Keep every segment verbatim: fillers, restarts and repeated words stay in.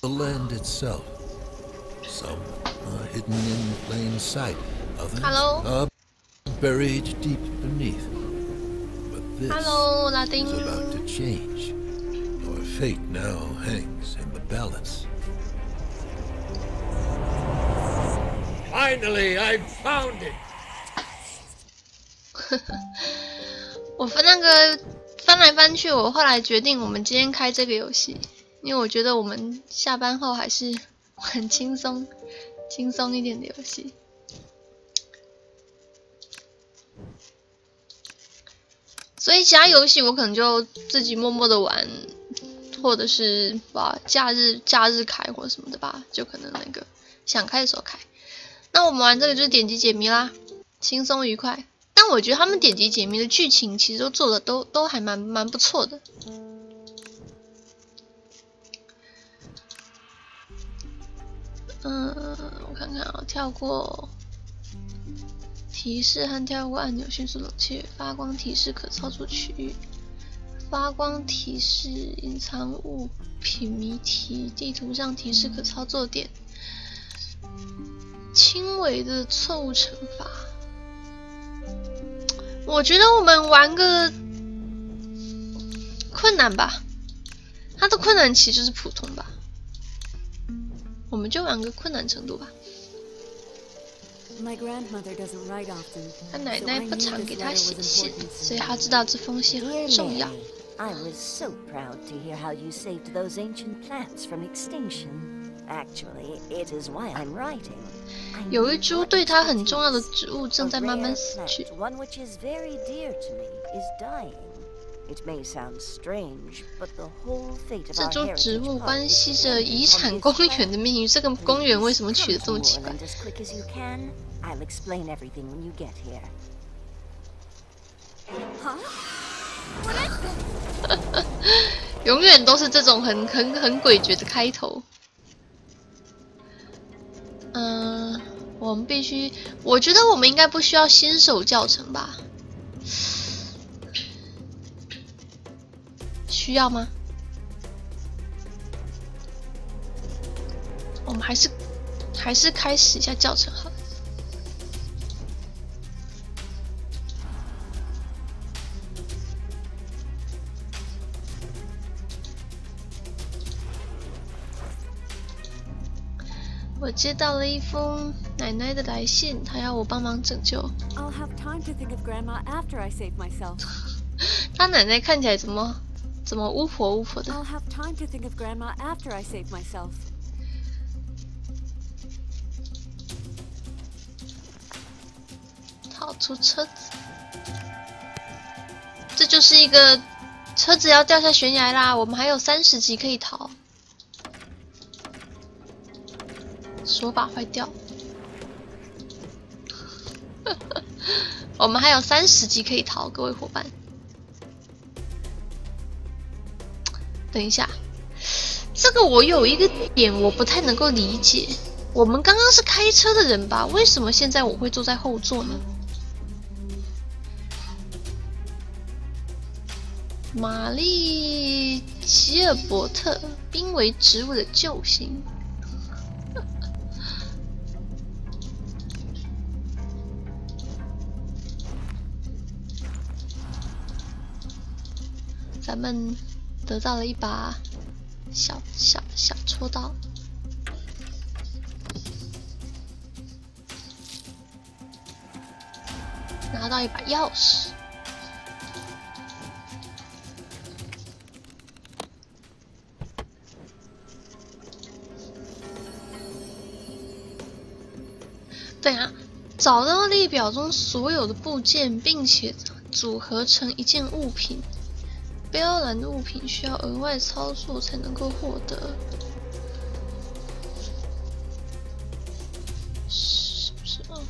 the land itself. Some are hidden in plain sight. Others Hello? are buried deep beneath. But this Hello, is Latin. about to change. Our fate now hangs in the balance. Finally, I found it. 我翻那个翻来翻去，我后来决定我们今天开这个游戏，因为我觉得我们下班后还是很轻松、轻松一点的游戏。所以其他游戏我可能就自己默默的玩，或者是把假日假日开或什么的吧，就可能那个想开的时候开。那我们玩这个就是点击解谜啦，轻松愉快。但我觉得他们点击解谜的剧情其实都做的都都还蛮蛮不错的。嗯，我看看啊，跳过提示和跳过按钮，迅速冷却。发光提示可操作区域。发光提示隐藏物品谜题，地图上提示可操作点。轻微的错误惩罚。我觉得我们玩个困难吧，它的困难其实就是普通吧，我们就玩个困难程度吧。他奶奶不常给他写信，所以他知道这封信很重要。 I was so proud to hear how you saved those ancient plants from extinction. Actually, it is why I'm writing. 有一株对他很重要的植物正在慢慢死去。 One which is very dear to me is dying. It may sound strange, but the whole fate of 这 our 株植 heritage 物 park 关 is 系着 dependent 遗 on 产 this 公 plant. 园的命运。这个公园为什么取得这么 Come 奇 to 怪 Warland as quick as you can. I'll explain everything when you get here. Huh? 永远都是这种很很很诡谲的开头。嗯、呃，我们必须，我觉得我们应该不需要新手教程吧？需要吗？我们还是还是开始一下教程好了。 我接到了一封奶奶的来信，她要我帮忙拯救。 I'll have time to think of Grandma after I save myself. 她奶奶看起来怎么怎么巫婆巫婆的？ I'll have time to think of Grandma after I save myself. 逃出车子，这就是一个车子要掉下悬崖啦！我们还有三十级可以逃。 手把坏掉，我们还有三十级可以逃，各位伙伴。等一下，这个我有一个点我不太能够理解，我们刚刚是开车的人吧？为什么现在我会坐在后座呢？玛丽·吉尔伯特，濒危植物的救星。 咱们得到了一把小小小锄刀，拿到一把钥匙。对啊，找到列表中所有的部件，并且组合成一件物品。 标栏的物品需要额外操作才能够获得，是不是啊？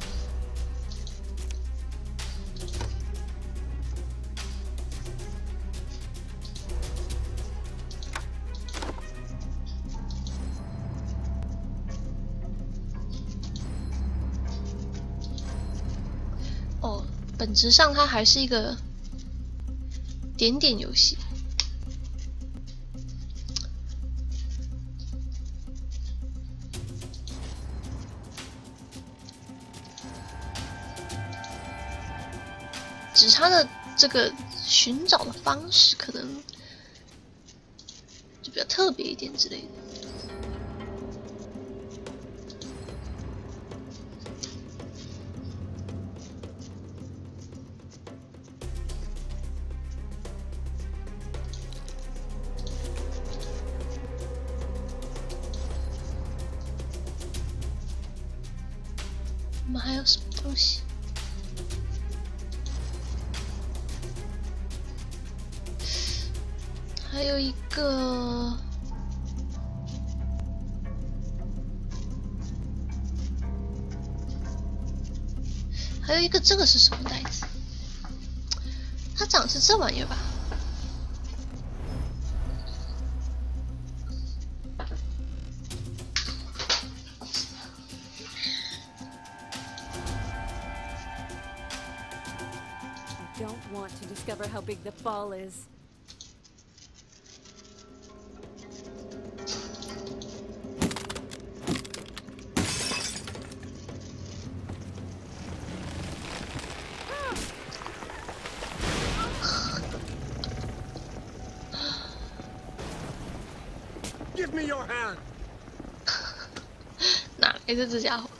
哦，本质上它还是一个。 点点游戏， 是它的这个寻找的方式可能就比较特别一点之类的。我们还有什么东西？还有一个，还有一个，这个是什么袋子？它长的是这玩意儿吧？ Don't want to discover how big the fall is. Give me your hand. 哪来的这家伙？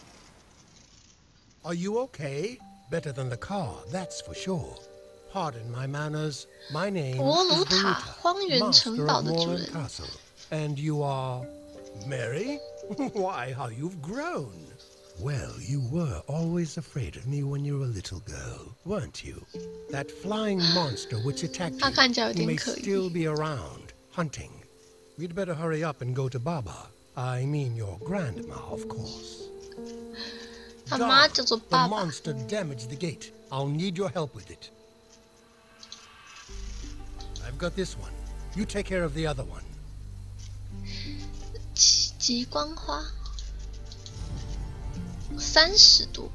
Are you okay? Better than the car, that's for sure. Pardon my manners. My name 博 is 鲁塔 Baruta, 荒原城 master 堡 of 的主 Moran 人。 Castle. And you are Mary? Why, how you've grown. Well, you were always afraid of me when you were a little girl, weren't you? That flying monster which attacked 他看起来有 you 点 may 可疑。 still be around, hunting. We'd better hurry up and go to Baba. I mean your grandma, of course. 他妈 Dog, 叫做 the 爸爸。 monster damaged the gate. I'll need your help with it. I've got this one. You take care of the other one. 极极光花，三十多。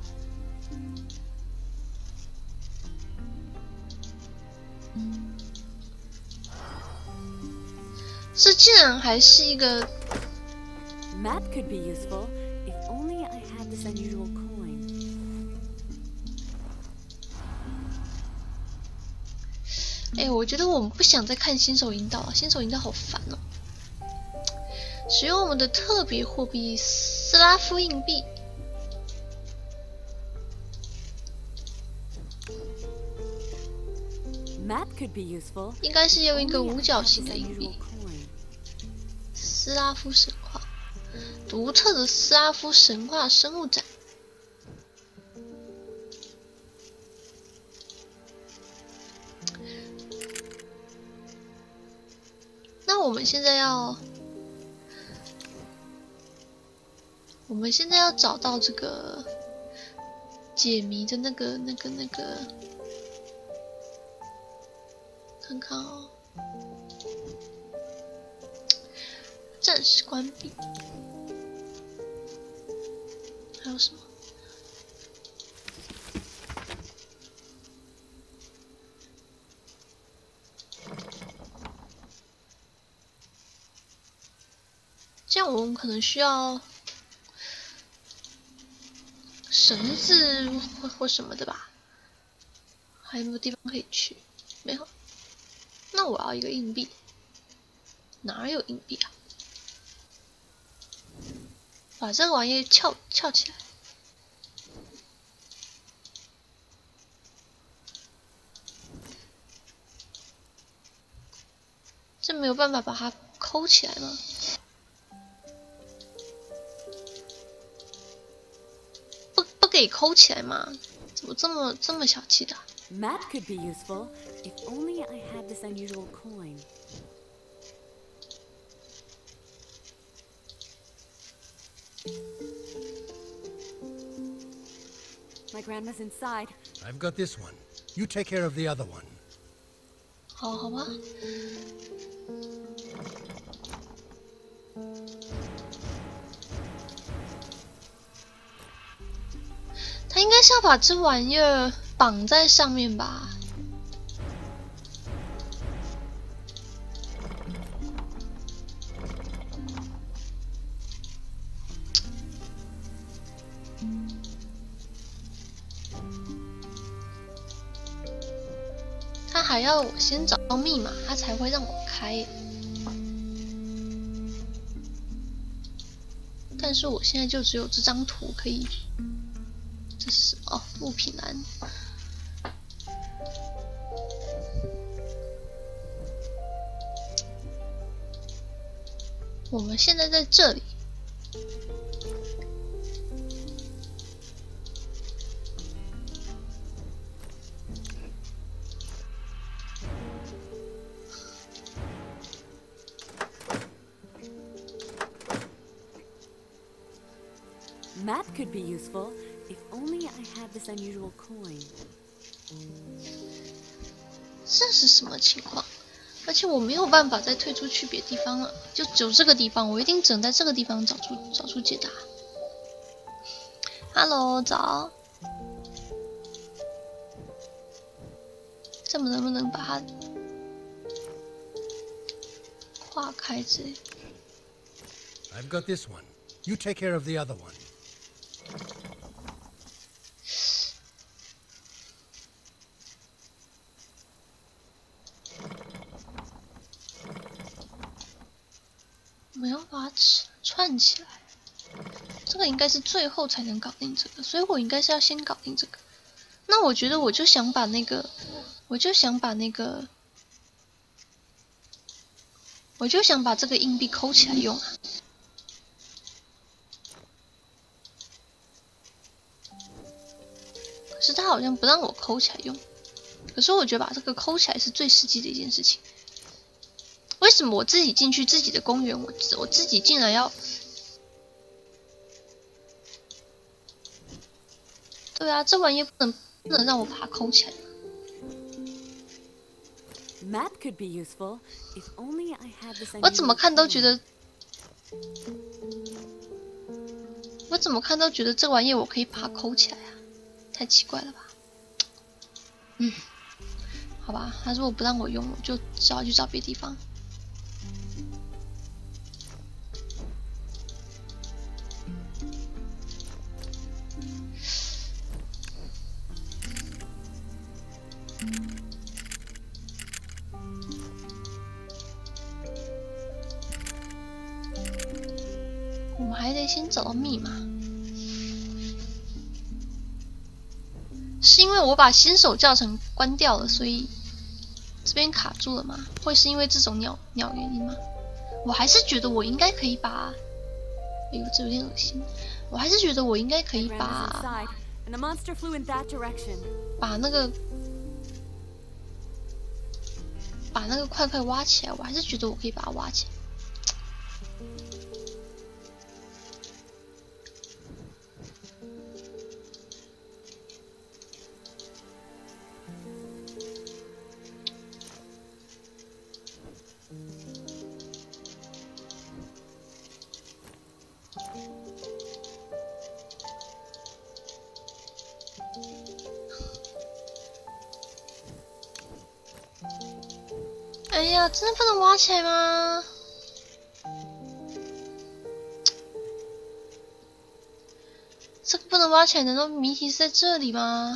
这竟然还是一个 Map could be useful if only I had this unusual coin. 哎，我觉得我们不想再看新手引导了，新手引导好烦哦。使用我们的特别货币斯拉夫硬币。 Map could be useful. 应该是用一个 Only I 五角 had 形 this 的硬 unusual 币。 coin. 斯拉夫神话，独特的斯拉夫神话生物展。那我们现在要，我们现在要找到这个解谜的那个、那个、那个，看看哦。 暂时关闭。还有什么？这样我们可能需要绳子或或什么的吧？还有没有地方可以去？没有。那我要一个硬币。哪有硬币啊？ 把这个玩意翘翘起来，这没有办法把它抠起来吗？不不给抠起来吗？怎么这么这么小气的、啊？ Map could be useful if only I had this unusual coin. My grandma's inside. I've got this one. You take care of the other one. 好好吧。他应该是要把这玩意儿绑在上面吧？ 还要我先找到密码，它才会让我开。但是我现在就只有这张图可以。这是什么？哦，物品栏。我们现在在这里。 Map could be useful if only I had this unusual coin. 这是什么情况？而且我没有办法再退出去别地方了，就只有这个地方，我一定只能在这个地方找出找出解答。Hello， 早。这么能不能把它划开之类？ I've got this one. You take care of the other one. 我们要把它串起来，这个应该是最后才能搞定这个，所以我应该是要先搞定这个。那我觉得我就想把那个，我就想把那个，我就想把这个硬币抠起来用啊。 可是他好像不让我抠起来用，可是我觉得把这个抠起来是最实际的一件事情。为什么我自己进去自己的公园，我我自己竟然要？对啊，这玩意不能不能让我把它抠起来。 Map could be useful if only I had this. 我怎么看都觉得，我怎么看都觉得这玩意我可以把它抠起来啊。 太奇怪了吧？嗯，好吧，他如果不让我用，我就只好去找别地方。我们还得先找到密码。 是因为我把新手教程关掉了，所以这边卡住了吗？会是因为这种鸟鸟原因吗？我还是觉得我应该可以把，哎呦，这有点恶心。我还是觉得我应该可以把，把那个把那个块块挖起来。我还是觉得我可以把它挖起来。 哎呀，真的不能挖起来吗？这个不能挖起来，难道谜题是在这里吗？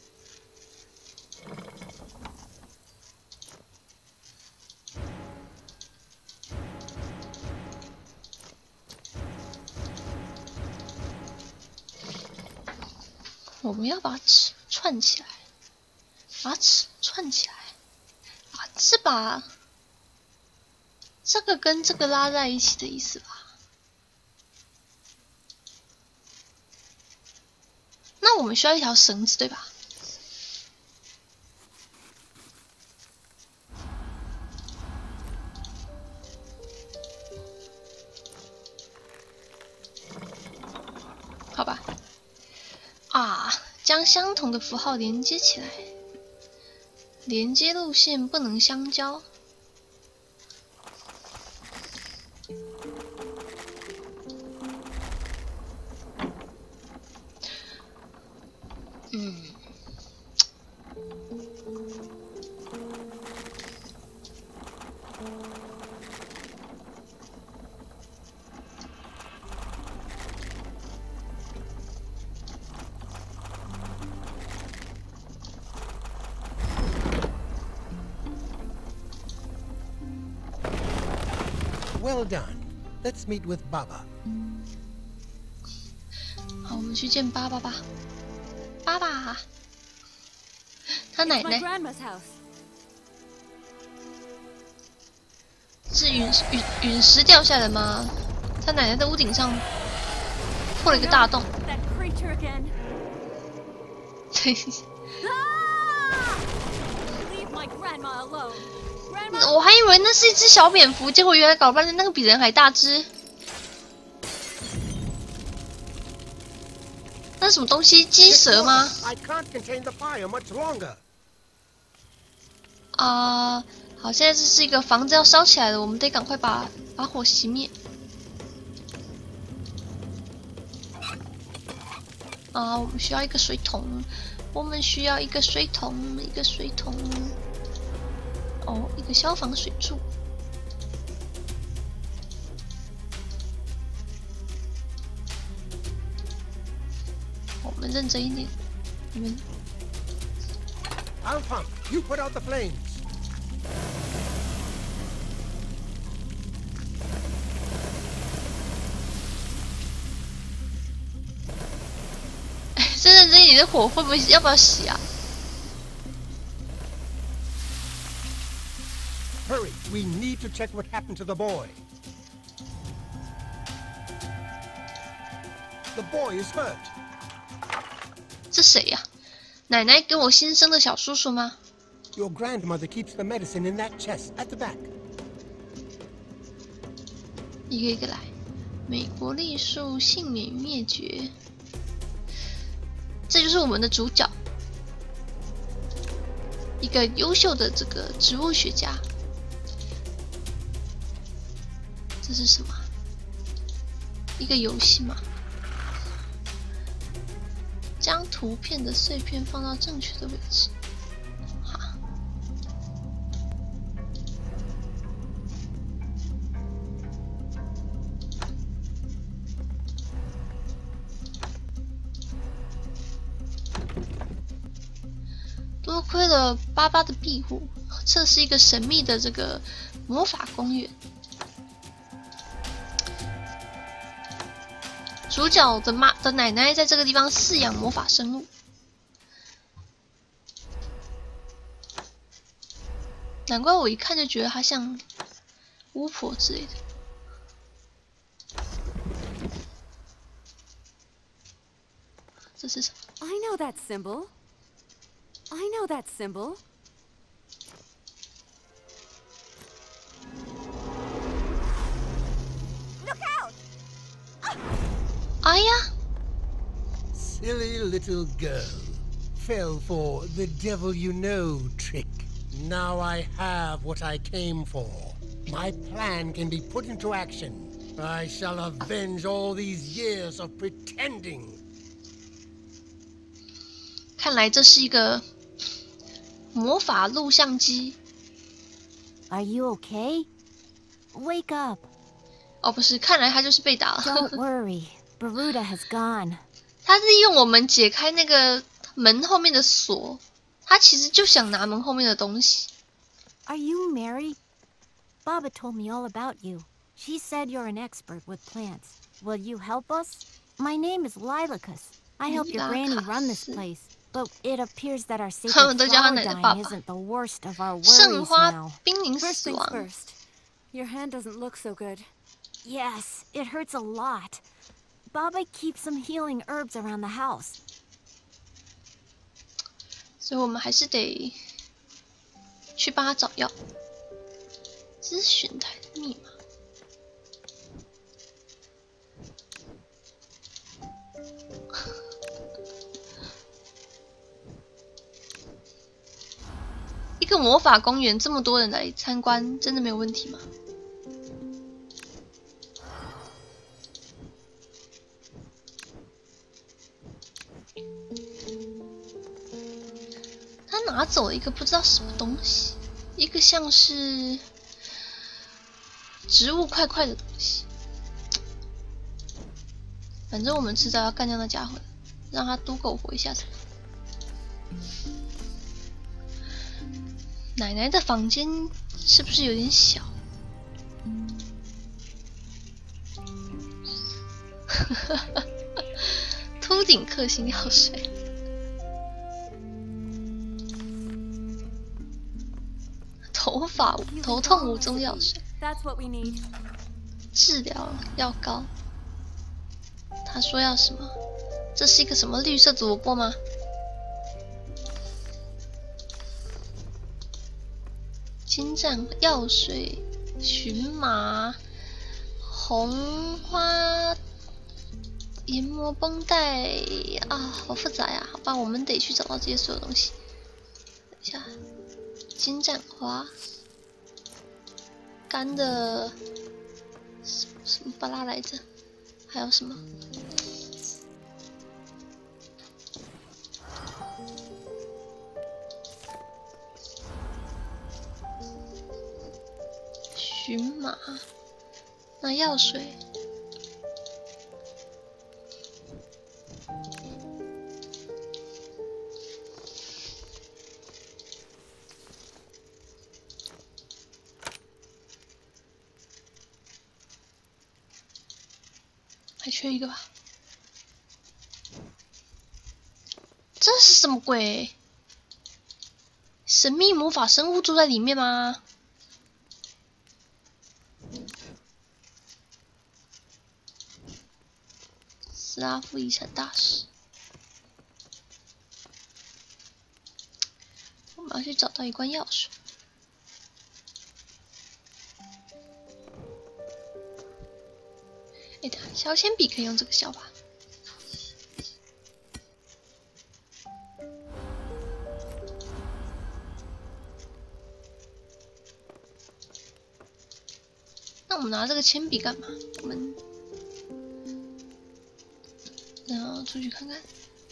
我们要把尺串起来，把尺串起来。 啊，是把这个跟这个拉在一起的意思吧？那我们需要一条绳子，对吧？好吧。啊，将相同的符号连接起来。 连接路线不能相交。嗯。 Well done. Let's meet with Baba. 好，我们去见爸爸吧。爸爸，他奶 It's my 奶 grandma's house. 是陨陨陨石掉下来的吗？他奶奶的屋顶上破了一个大洞。 That creature again. 对， Ah! Leave my grandma alone. Grandma. 我还以为那是一只小蝙蝠，结果原来搞半天那个比人还大只。那是什么东西？鸡蛇吗？ I can't contain the fire much longer. 啊、呃，好，现在这是一个房子要烧起来了，我们得赶快把把火熄灭。啊、呃，我们需要一个水桶，我们需要一个水桶，一个水桶。哦，一个消防水柱。我们认真一点，你们。 I'll pump. You put out the flames. 哎，这认真一点的火会不会要不要洗啊？ Hurry. We need to check what happened to the boy. The boy is hurt. 这谁呀、啊？奶奶给我新生的小叔叔吗？ Your grandmother keeps the medicine in that chest at the back. 一个一个来。美国栗树幸免于灭绝，这就是我们的主角，一个优秀的这个植物学家。这是什么？一个游戏吗？将图片的碎片放到正确的位置。好。多亏了巴巴的庇护，这是一个神秘的这个魔法公园。主角的妈的奶奶在这个地方饲养魔法生物，难怪我一看就觉得她像巫婆之类的。这是什么？ I know that symbol. I know that symbol. 哎呀！ Silly little girl. Fell for the devil you know trick. Now I have what I came for. My plan can be put into action. I shall avenge all these years of pretending. 看来这是一个魔法录像机。 Are you okay? Wake up. 哦，不是，看来他就是被打了。 Don't worry. Baruda has gone. 他是用我们解开那个门后面的锁，他其实就想拿门后面的东西。 Are you Mary? Baba told me all about you. She said you're an expert with plants. Will you help us? My name is Lilacus. I help your granny run this place. But it appears that our sacred flower dying isn't the worst of our worries 圣花 now. 濒临 First 死 things 亡。 first. Your hand doesn't look so good. Yes, it hurts a lot. Baba keeps some healing herbs around the house. 所以我们还是得去帮他找药。咨询台的密码。一个魔法公园，这么多人来参观，真的没有问题吗？他拿走了一个不知道什么东西，一个像是植物块块的东西。反正我们迟早要干掉那家伙，让他多苟活一下才好。奶奶的房间是不是有点小？ 秃顶克星药水。头发头痛无中药水。 That's what we need. 治疗药膏。他说要什么？这是一个什么绿色的萝卜吗？金盏药水、荨麻、红花研磨绷带啊，好复杂呀！好吧，我们得去找到这些所有东西。等一下，金盏花，干的什么什么巴拉来着？还有什么？荨麻，那药水，还缺一个吧？这是什么鬼？神秘魔法生物住在里面吗？斯拉夫遗产大使，我们要去找到一罐药水。哎，等下，削铅笔可以用这个削吧？那我们拿这个铅笔干嘛？我们。然后出去看看。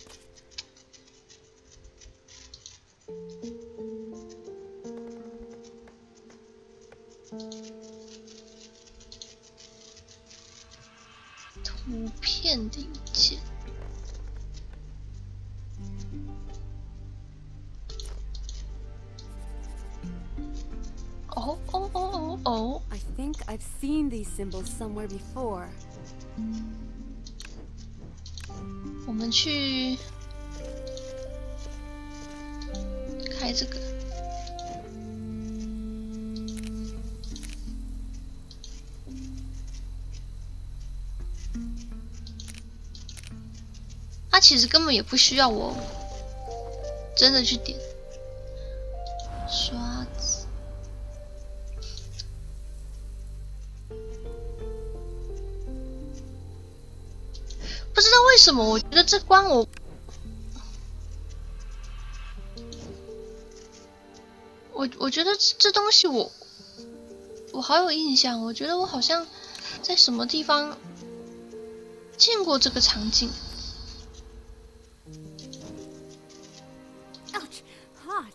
图片零件。哦哦哦哦哦 I think I've seen these symbols somewhere before. 我们去开这个，它其实根本也不需要我真的去点刷子。不知道为什么，我觉得这关我，我我觉得这这东西我我好有印象，我觉得我好像在什么地方见过这个场景。 Ouch, hot.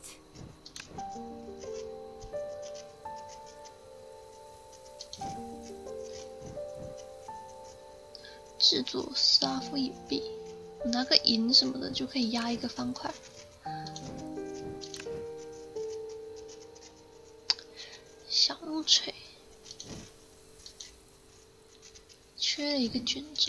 制作斯拉夫银币，我拿个银什么的就可以压一个方块。小木锤，缺了一个卷轴。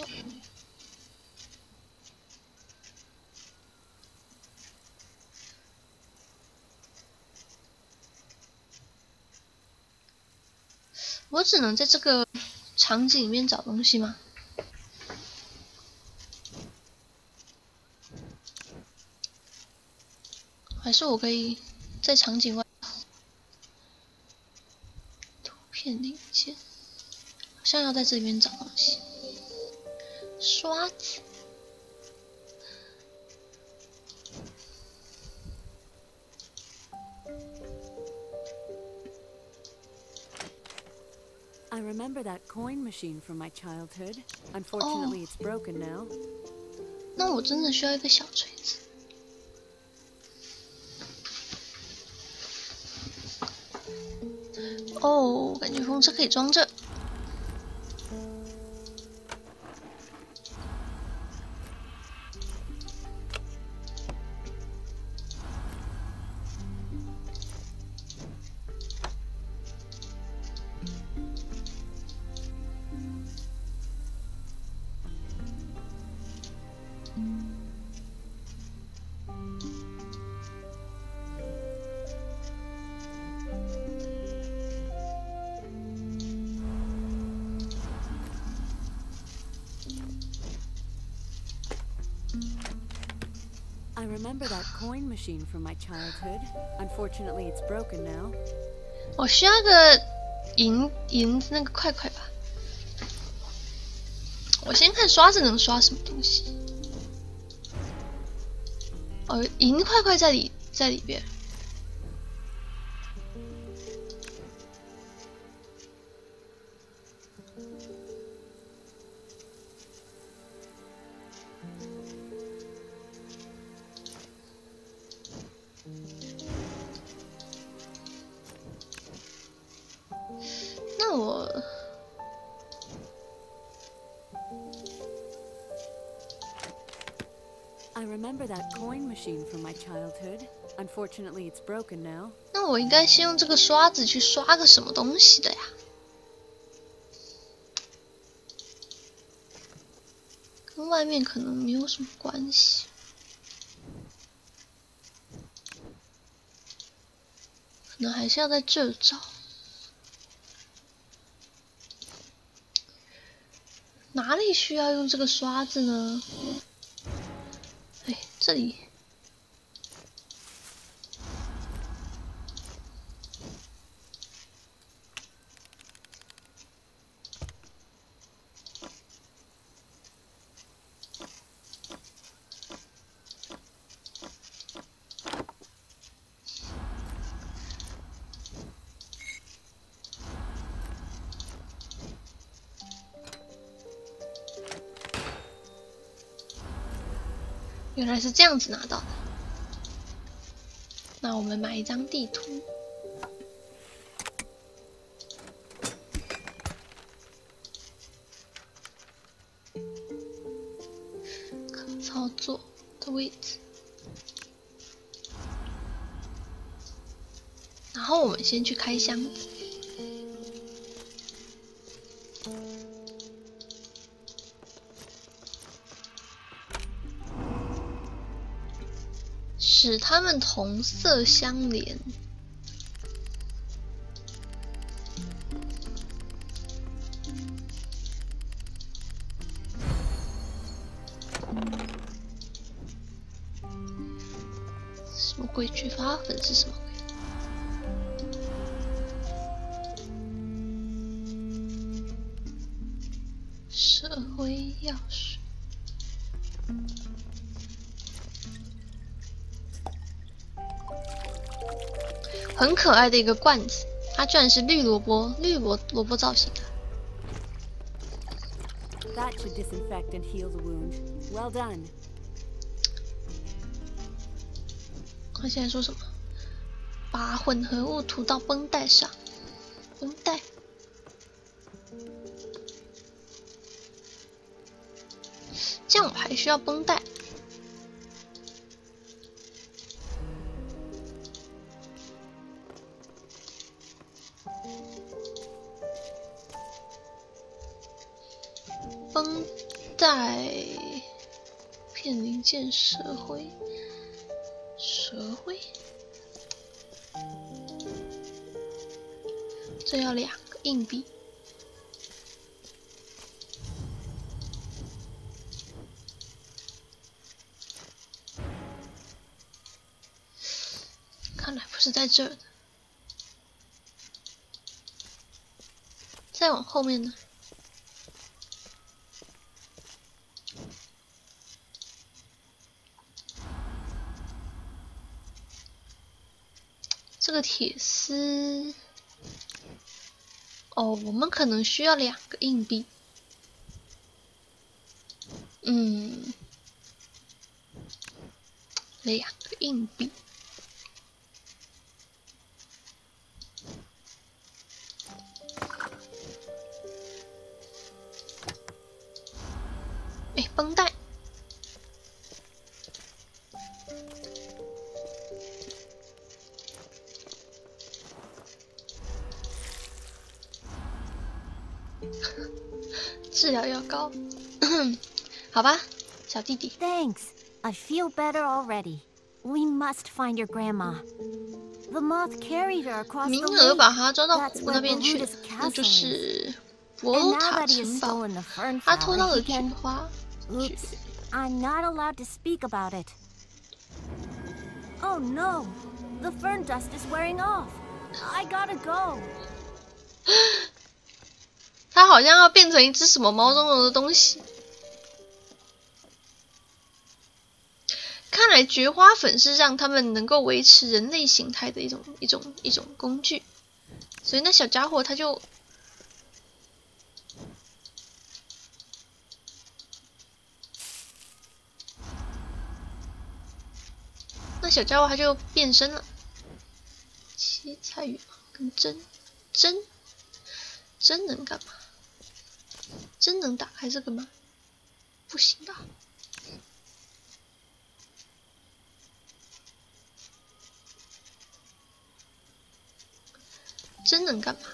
我只能在这个场景里面找东西吗？还是我可以在场景外？图片零件，好像要在这里面找东西。刷子。 I remember that coin machine from my childhood. Unfortunately, it's broken now. 那我真的需要一个小锤子。哦，感觉风车可以装这。 remember that coin machine from my childhood. Unfortunately, it's broken now. 我需要个银银那个块块吧。我先看刷子能刷什么东西。哦，银块块在里在里边。那我。 I remember that coin machine from my childhood. Unfortunately, it's broken now. 那我应该先用这个刷子去刷个什么东西的呀？跟外面可能没有什么关系。可能还是要在这儿找。哪里需要用这个刷子呢？ 哎，这里原来是这样子拿到的。那我们买一张地图。可操作的位置。然后我们先去开箱。 使它们同色相连。什么鬼？菊花粉是什么鬼？社会钥匙。 很可爱的一个罐子，它居然是绿萝卜，绿萝萝卜造型的。 That should disinfect and heal the wound. Well done. 他现在说什么？把混合物涂到绷带上，绷带。这样我还需要绷带。 绷带片零件蛇灰，蛇灰，这要两个硬币。看来不是在这儿的，再往后面呢？ 这个铁丝，哦，我们可能需要两个硬币。嗯，两个硬币。哎，绷带。 治疗药膏，好吧，小弟弟。 Thanks. I feel better already. We must find your grandma. The moth carried her across 名 the 额 lake. 把它抓到 That's 湖 where 那边去了 Bermuda's， 那 castle 就 is. 是博 And 鲁 now 塔 that he 城 has 堡。 stolen the fern 他偷到 flower, 了 he 菊 can. 花。 Oops. I'm not allowed to speak about it. Oh no! The fern dust is wearing off. I gotta go. 它好像要变成一只什么毛茸茸的东西。看来菊花粉是让它们能够维持人类形态的一种一种一种工具，所以那小家伙他就。 那小家伙他就变身了。七彩羽毛跟针，针，针能干嘛？针能打开这个吗？不行吧。针能干嘛？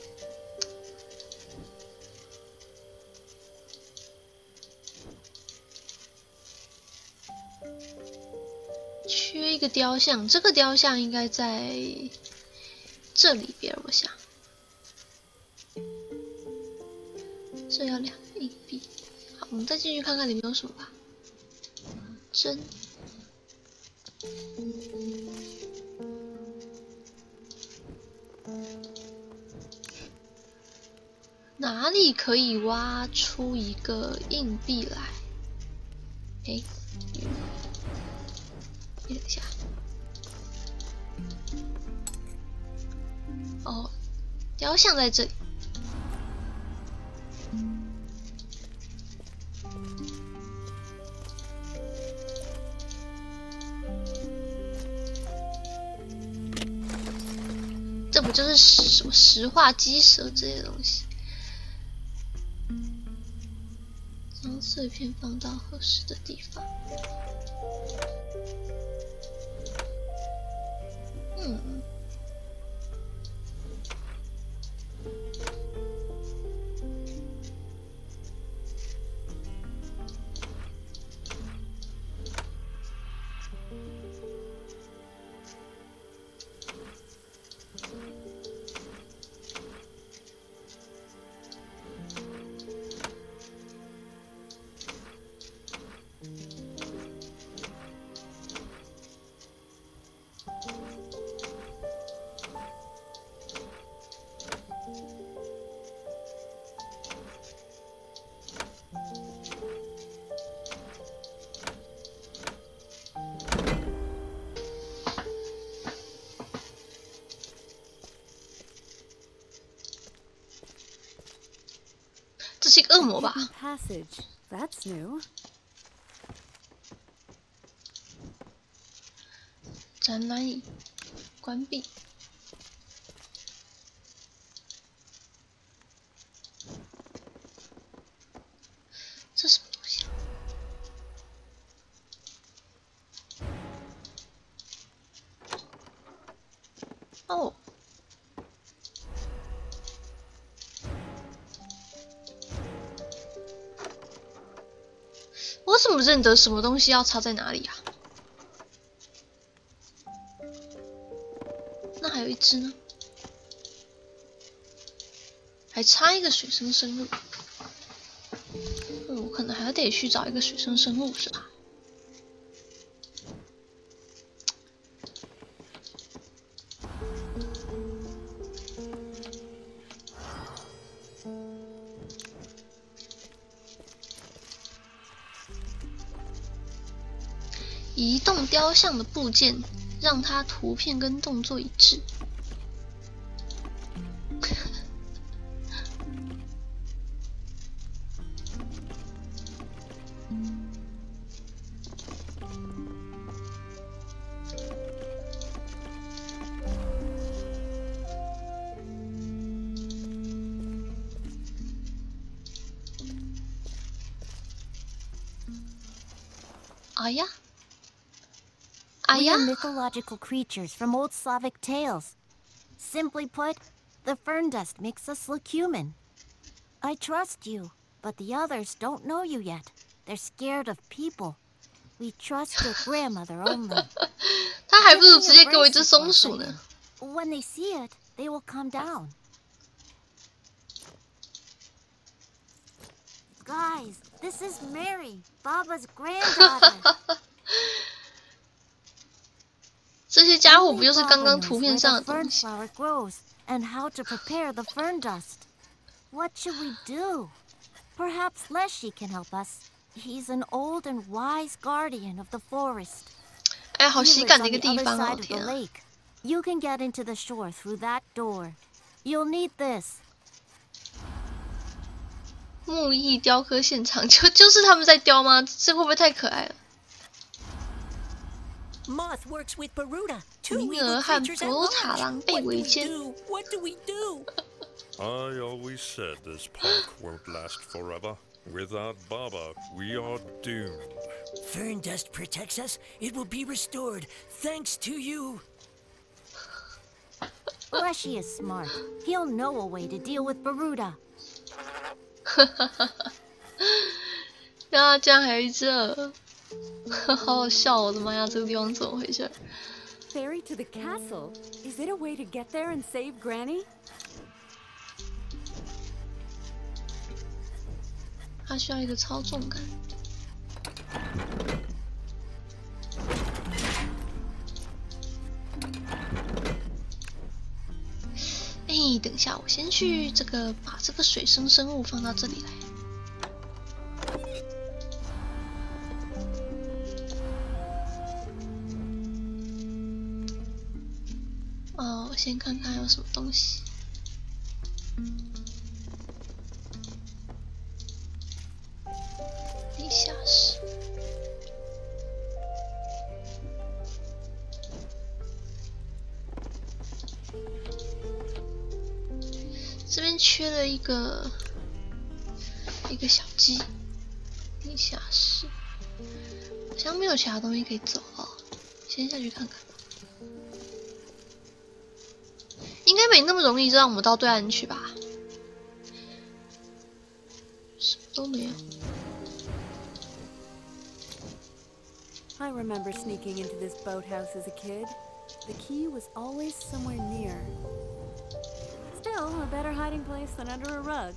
缺一个雕像，这个雕像应该在这里边，我想。这要两个硬币。好，我们再进去看看里面有什么吧。针。哪里可以挖出一个硬币来？哎。 等一下，哦，雕像在这里。这不就是什么石化鸡舌这些东西？将碎片放到合适的地方。 嗯，这是一个恶魔吧？ Passage. That's new. 展览已关闭。这什么东西啊？哦。 我怎么认得什么东西要插在哪里啊？那还有一只呢，还差一个水生生物。嗯，我可能还得去找一个水生生物，是吧？移动雕像的部件，让它图片跟动作一致。哎呀！ We are mythological creatures from old Slavic tales. Simply put, the fern dust makes us look human. I trust you, but the others don't know you yet. They're scared of people. We trust your grandmother only. 他还不如直接给我一只松鼠呢。 When they see it, they will calm down. Guys, this is Mary, Baba's granddaughter. 家伙不就是刚刚图片上的东 fern 西？ flower grows and how to prepare the fern dust. What should we do? Perhaps Leshy can help us. He's an old and wise guardian of the forest. 哎，好 He 喜 lives 感 on 的一个 the 地 other 方 side 哦！ of the 天啊， lake. You can get into the shore through that door. You'll need this. 木艺雕刻现场就就是他们在雕吗？这会不会太可爱了？ Moth works with Baruda. Two 明 evil 儿和 creatures 布 at 鲁塔 large. 狼狈 What do 为 we 奸。 do? What do we do? I always said this park won't last forever. Without Baba, we are doomed. Fern dust protects us. It will be restored. Thanks to you. Leshy is smart. He'll know a way to deal with Baruda. 呀，竟然还有一只，好好笑！我的妈呀，这个地方怎么回事？ Ferry to the castle? Is it a way to get there and save Granny? 它需要一个操纵杆。哎，等一下，我先去这个把这个水生生物放到这里来。哦，我先看看有什么东西。地下室。这边缺了一个一个小鸡。地下室好像没有其他东西可以走了，先下去看看。应该没那么容易让我们到对岸去吧？什么都没有。 I remember sneaking into this boathouse as a kid. The key was always somewhere near. Still, a better hiding place than under a rug.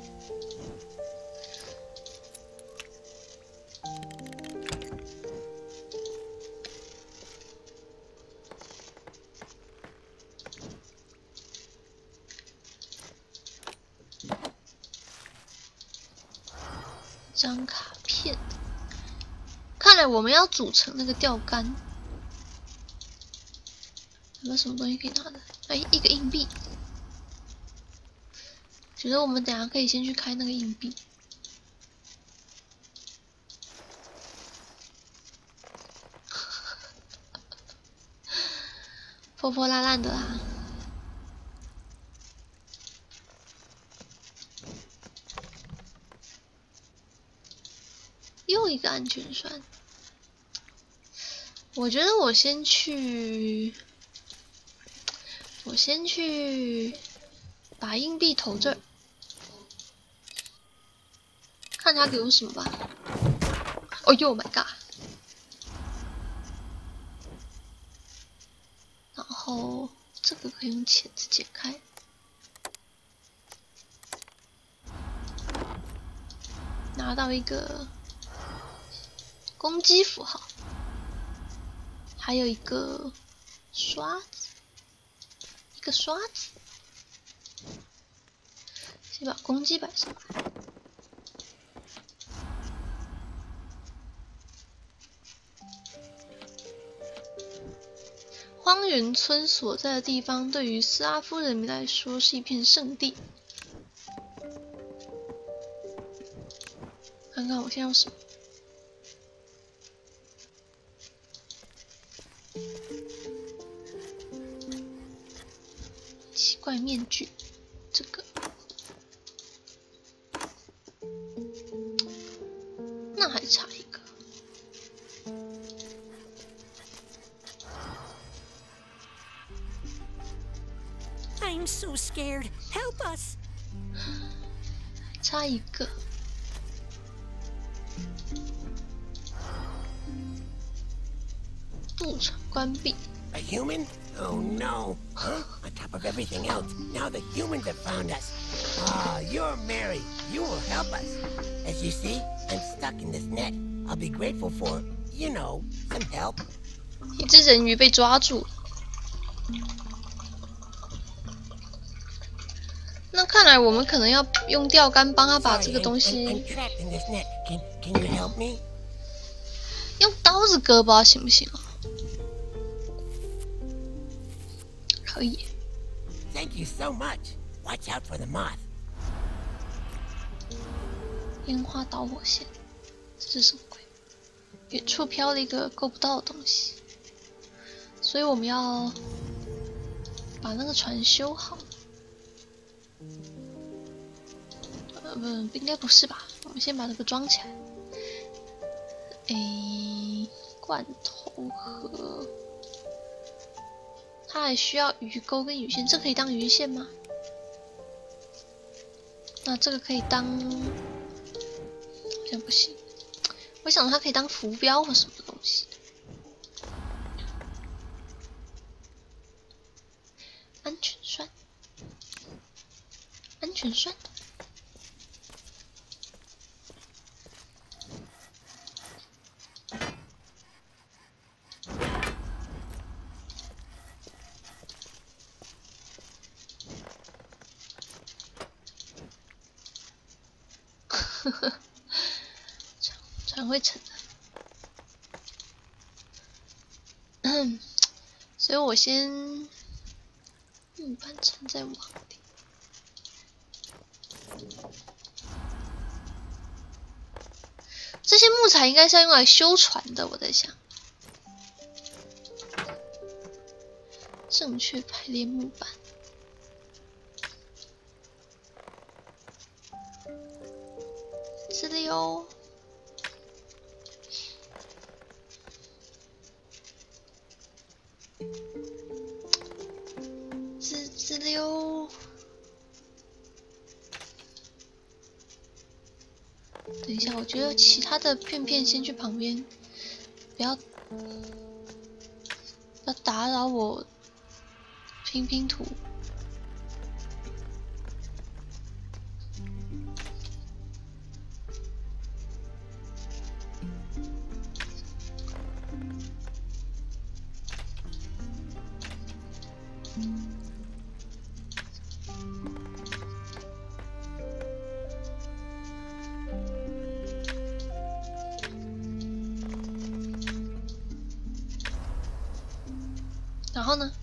张卡片。 看来我们要组成那个钓竿，有没有什么东西可以拿的？哎，一个硬币。觉得我们等一下可以先去开那个硬币。破破烂烂的啦。又一个安全栓。我觉得我先去，我先去把硬币投这儿，看他给我什么吧。哦呦 ，My God！ 然后这个可以用钳子解开。 拿到一个攻击符号，还有一个刷子，一个刷子。先把攻击摆上来。荒原村所在的地方，对于斯拉夫人民来说是一片圣地。 看看我现在有什么？奇怪面具，这个，那还差一个。 I'm so scared. Help us. 差一个。 入场关闭。 A human? Oh no! Huh? On top of everything else, now the humans have found us. Ah, you're Mary. You will help us. As you see, I'm stuck in this net. I'll be grateful for, you know, some help. 一只人鱼被抓住。 那看来我们可能要用钓竿帮他把这个东西用刀子割，不知道行不行啊？可以。 Thank you so much. Watch out for the moth. 烟花导火线，这是什么鬼？远处飘了一个够不到的东西，所以我们要把那个船修好。呃，不，应该不是吧？我们先把这个装起来。诶，罐头盒，它还需要鱼钩跟鱼线，这可以当鱼线吗？那这个可以当，好像不行。我想它可以当浮标或什么东西。安全栓，安全栓。呵呵，船船会沉的，嗯，所以我先木板沉在网里。这些木材应该是要用来修船的，我在想。正确排列木板。资料，资资料。等一下，我觉得其他的片片先去旁边，不要不要打扰我拼拼图。然后呢，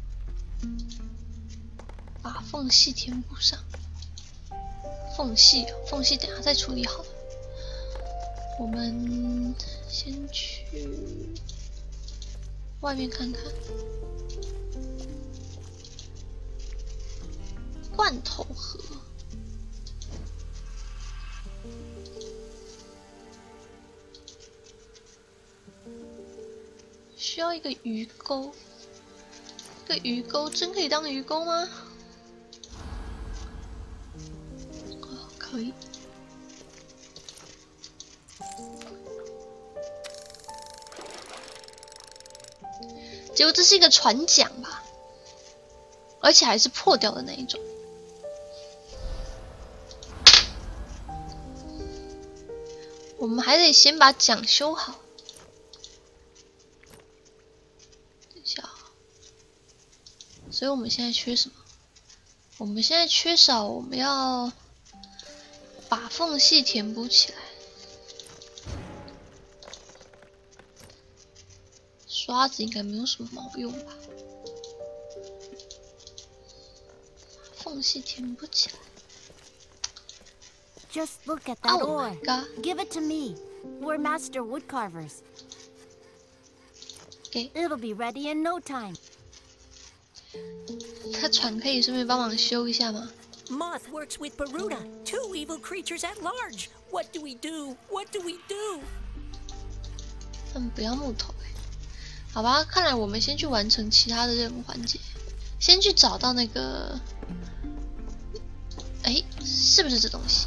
把缝隙填补上。缝隙，缝隙等下再处理好了。我们先去外面看看。罐头盒。需要一个鱼钩。这个鱼钩真可以当鱼钩吗？哦，可以。结果这是一个船桨吧，而且还是破掉的那一种。我们还得先把桨修好。等一下。所以我们现在缺什么？我们现在缺少，我们要把缝隙填补起来。刷子应该没有什么毛用吧？缝隙填不起来。 Just look at that Oh ore. my god. Give it to me. We're master woodcarvers. Okay. It'll be ready in no time. 他船可以顺便帮忙修一下吗 Moth works with Baruda, two evil creatures at large. What do we do? What do we do? 他们不要木头哎，好吧，看来我们先去完成其他的任务环节，先去找到那个，哎，是不是这东西？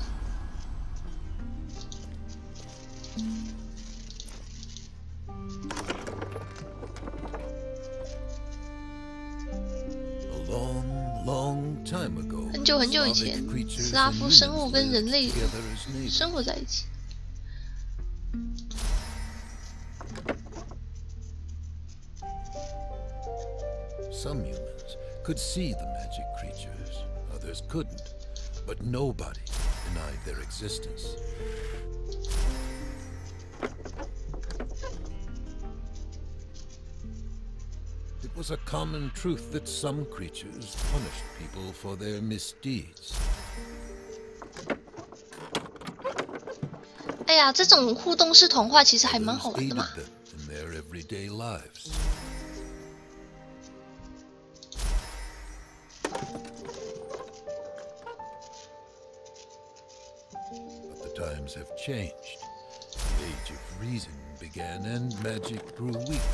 很久很久以前，斯拉夫生物跟人类生活在一起。 Some humans could see the magic creatures, others couldn't, but nobody denied their existence. It was a common truth that some creatures punished people for their misdeeds. 哎呀，这种互动式童话其实还蛮好玩的嘛。 In their everyday lives. But the times have changed. The age of reason began and magic grew weaker.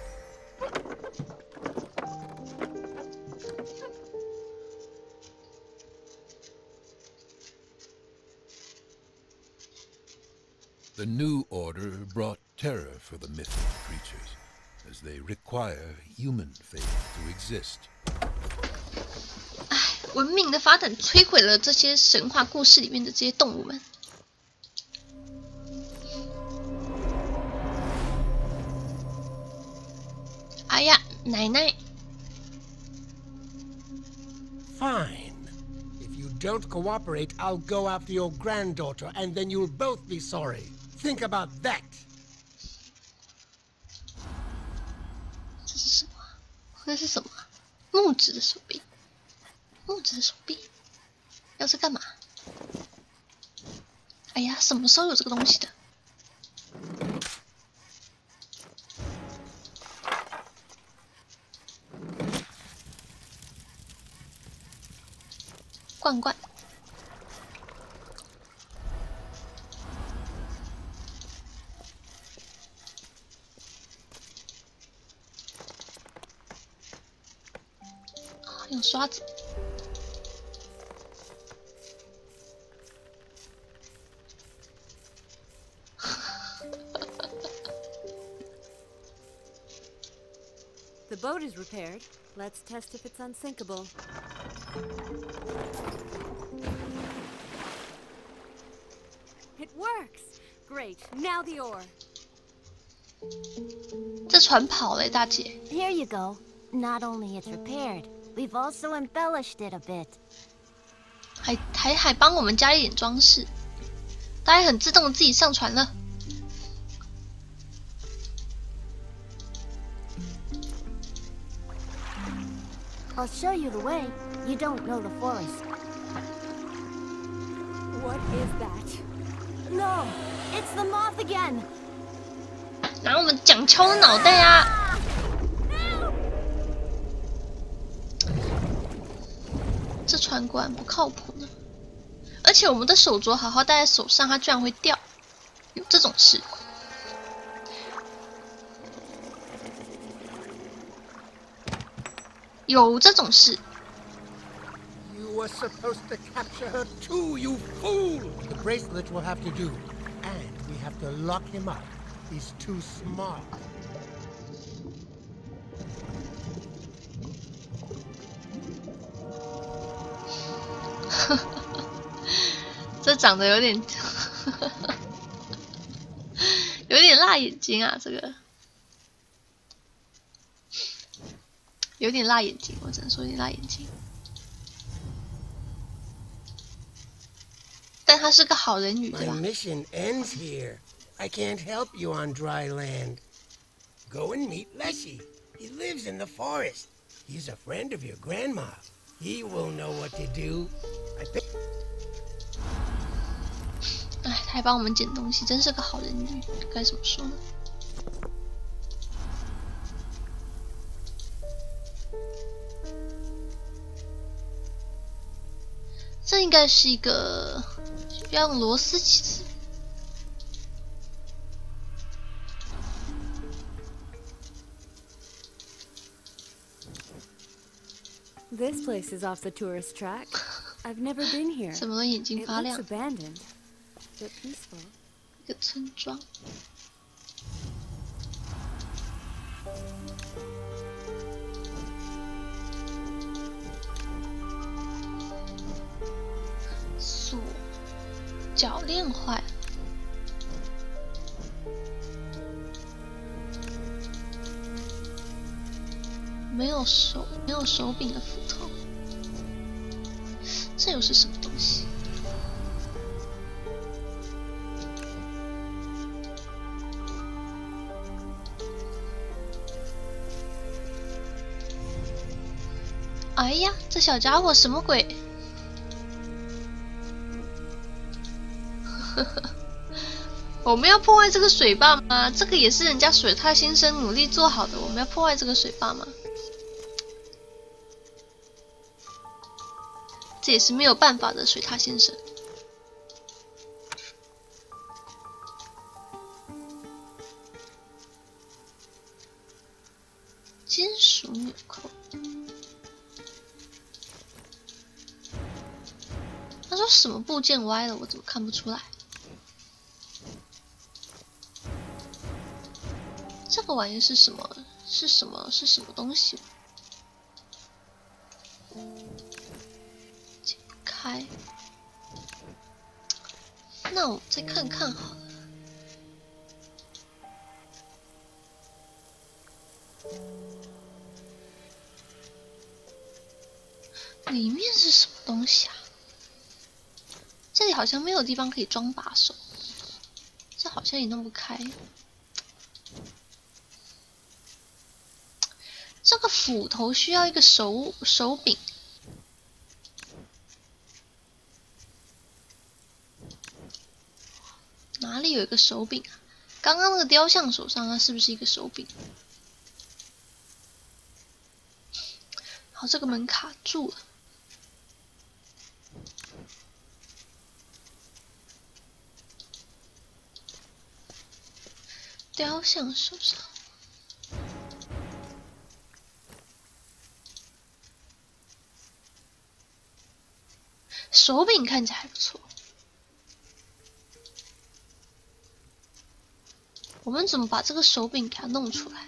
The new order brought terror for the mythic creatures, as they require human faith to exist. 唉，文明的发展摧毁了这些神话故事里面的这些动物们。哎呀，奶奶 Fine. If you don't cooperate, I'll go after your granddaughter, and then you'll both be sorry. Think about that. 这是什么？那是什么？木质的手臂，木质的手臂，要是干嘛？哎呀，什么时候有这个东西的？罐罐。 用刷子。 The boat is repaired. Let's test if it's unsinkable. It works! Great. Now the oar. 这船跑了，大姐。 Here you go. Not only it's repaired, we've also embellished it a bit. 还还还帮我们加一点装饰，大家很自动的自己上船了。 I'll show you the way. You don't know the forest. What is that? No! It's the moth again! 拿我们蒋敲的脑袋啊！ 这船果然不靠谱呢，而且我们的手镯好好戴在手上，它居然会掉，有这种事？有这种事？ You were supposed to capture her too, you fool! The bracelet will have to do, and we have to lock him up. He's too smart. 这长得有点，有点辣眼睛啊！这个有点辣眼睛，我只能说有点辣眼睛。但他是个好人鱼，对 My 吧？ mission ends here. I can't help you on dry land. Go and meet Leshy. He lives in the forest. He's a friend of your grandma. He will know what to do. I think. 哎，他还帮我们捡东西，真是个好人鱼，该怎么说呢？这应该是一个要用螺丝起子。 This place is off the tourist track. I've never been here. 怎么了？眼睛 It 发 looks 亮。 abandoned, but peaceful. 一个村庄。锁铰链坏了。没没有手没有手柄的斧头，这又是什么东西？哎呀，这小家伙什么鬼？我们要破坏这个水坝吗？这个也是人家水獭先生努力做好的，我们要破坏这个水坝吗？这也是没有办法的，水獭先生。金属纽扣。他说什么部件歪了？我怎么看不出来？这个玩意是什么？是什么？是什么东西？解不开。那我再看看好了。里面是什么东西啊？这里好像没有地方可以装把手，这好像也弄不开。这个斧头需要一个手手柄，哪里有一个手柄啊？刚刚那个雕像手上，它是不是一个手柄？好，这个门卡住了。雕像手上，手柄看起来还不错。我们怎么把这个手柄给它弄出来？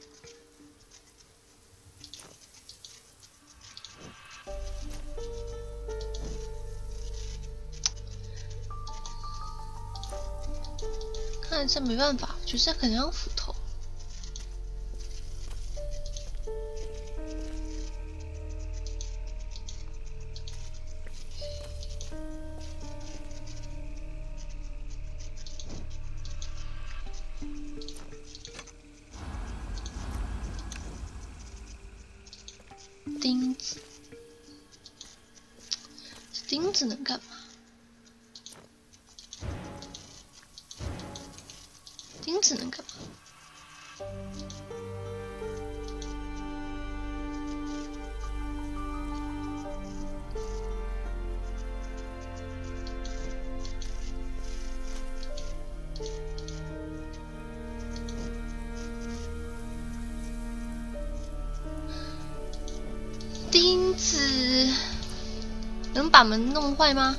看来这没办法，我觉得这可能要斧头。钉子，钉子能干嘛？钉子能干嘛？钉子能把门弄坏吗？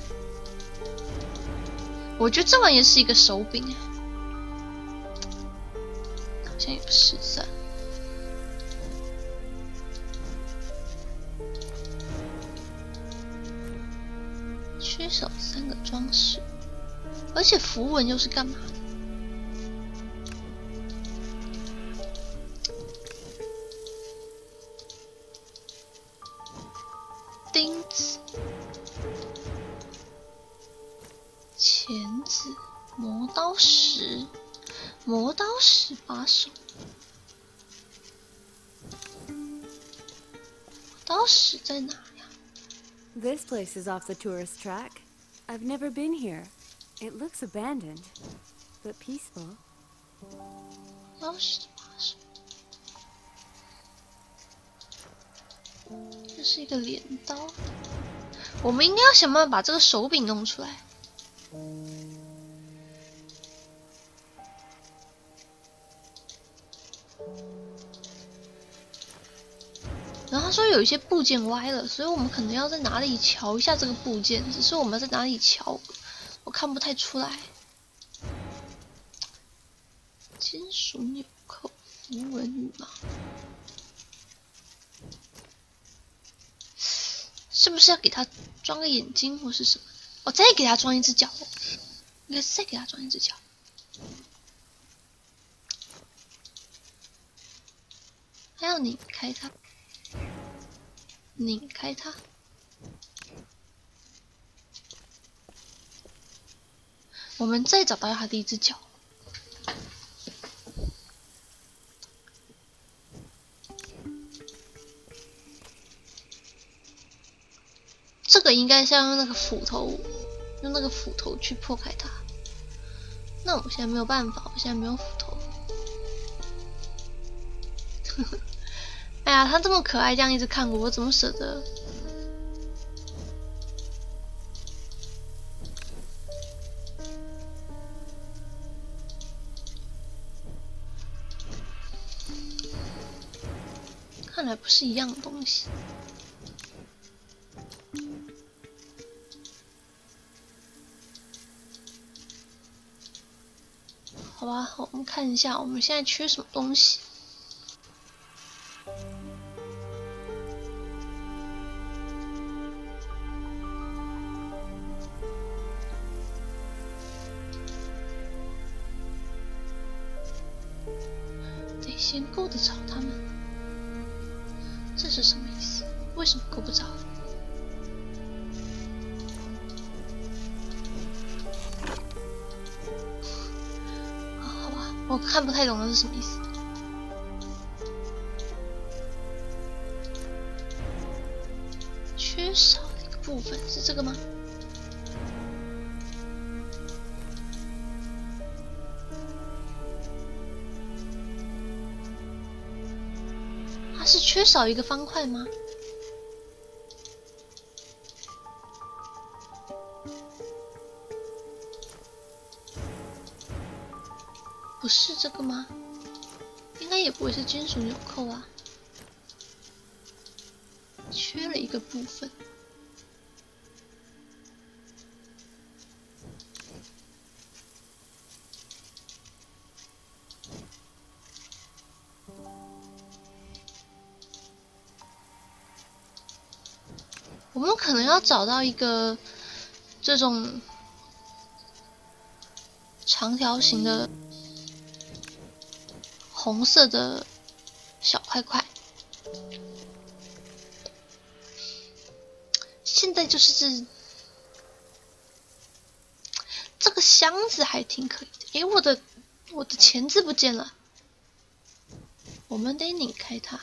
我觉得这玩意是一个手柄，好像也不是这。缺少三个装饰，而且符文又是干嘛的？钉子、钳子、磨刀石、磨刀石把手、磨刀石在哪呀 This place is off the tourist track. I've never been here. It looks abandoned, but peaceful. 磨刀石把手，这是一个镰刀。我们应该要想办法把这个手柄弄出来。然后他说有一些部件歪了，所以我们可能要在哪里瞧一下这个部件。只是我们要在哪里瞧，我看不太出来。金属纽扣、符文羽毛，是不是要给他装个眼睛或是什么？哦，再给他装一只脚，应该是再给他装一只脚。还要拧开它。 拧开它。我们再找到它的一只脚。这个应该是要用那个斧头，用那个斧头去破开它。那我现在没有办法，我现在没有斧头。哎呀，它这么可爱，这样一直看我，我怎么舍得？看来不是一样的东西。好吧，我们看一下我们现在缺什么东西。得先够得着他们，这是什么意思？为什么够不着？我看不太懂那是什么意思。缺少的一个部分是这个吗？它是缺少一个方块吗？不是这个吗？应该也不会是金属纽扣啊，缺了一个部分。我们可能要找到一个这种长条形的红色的小块块。现在就是这这个箱子还挺可以的。诶，我的我的钳子不见了，我们得拧开它。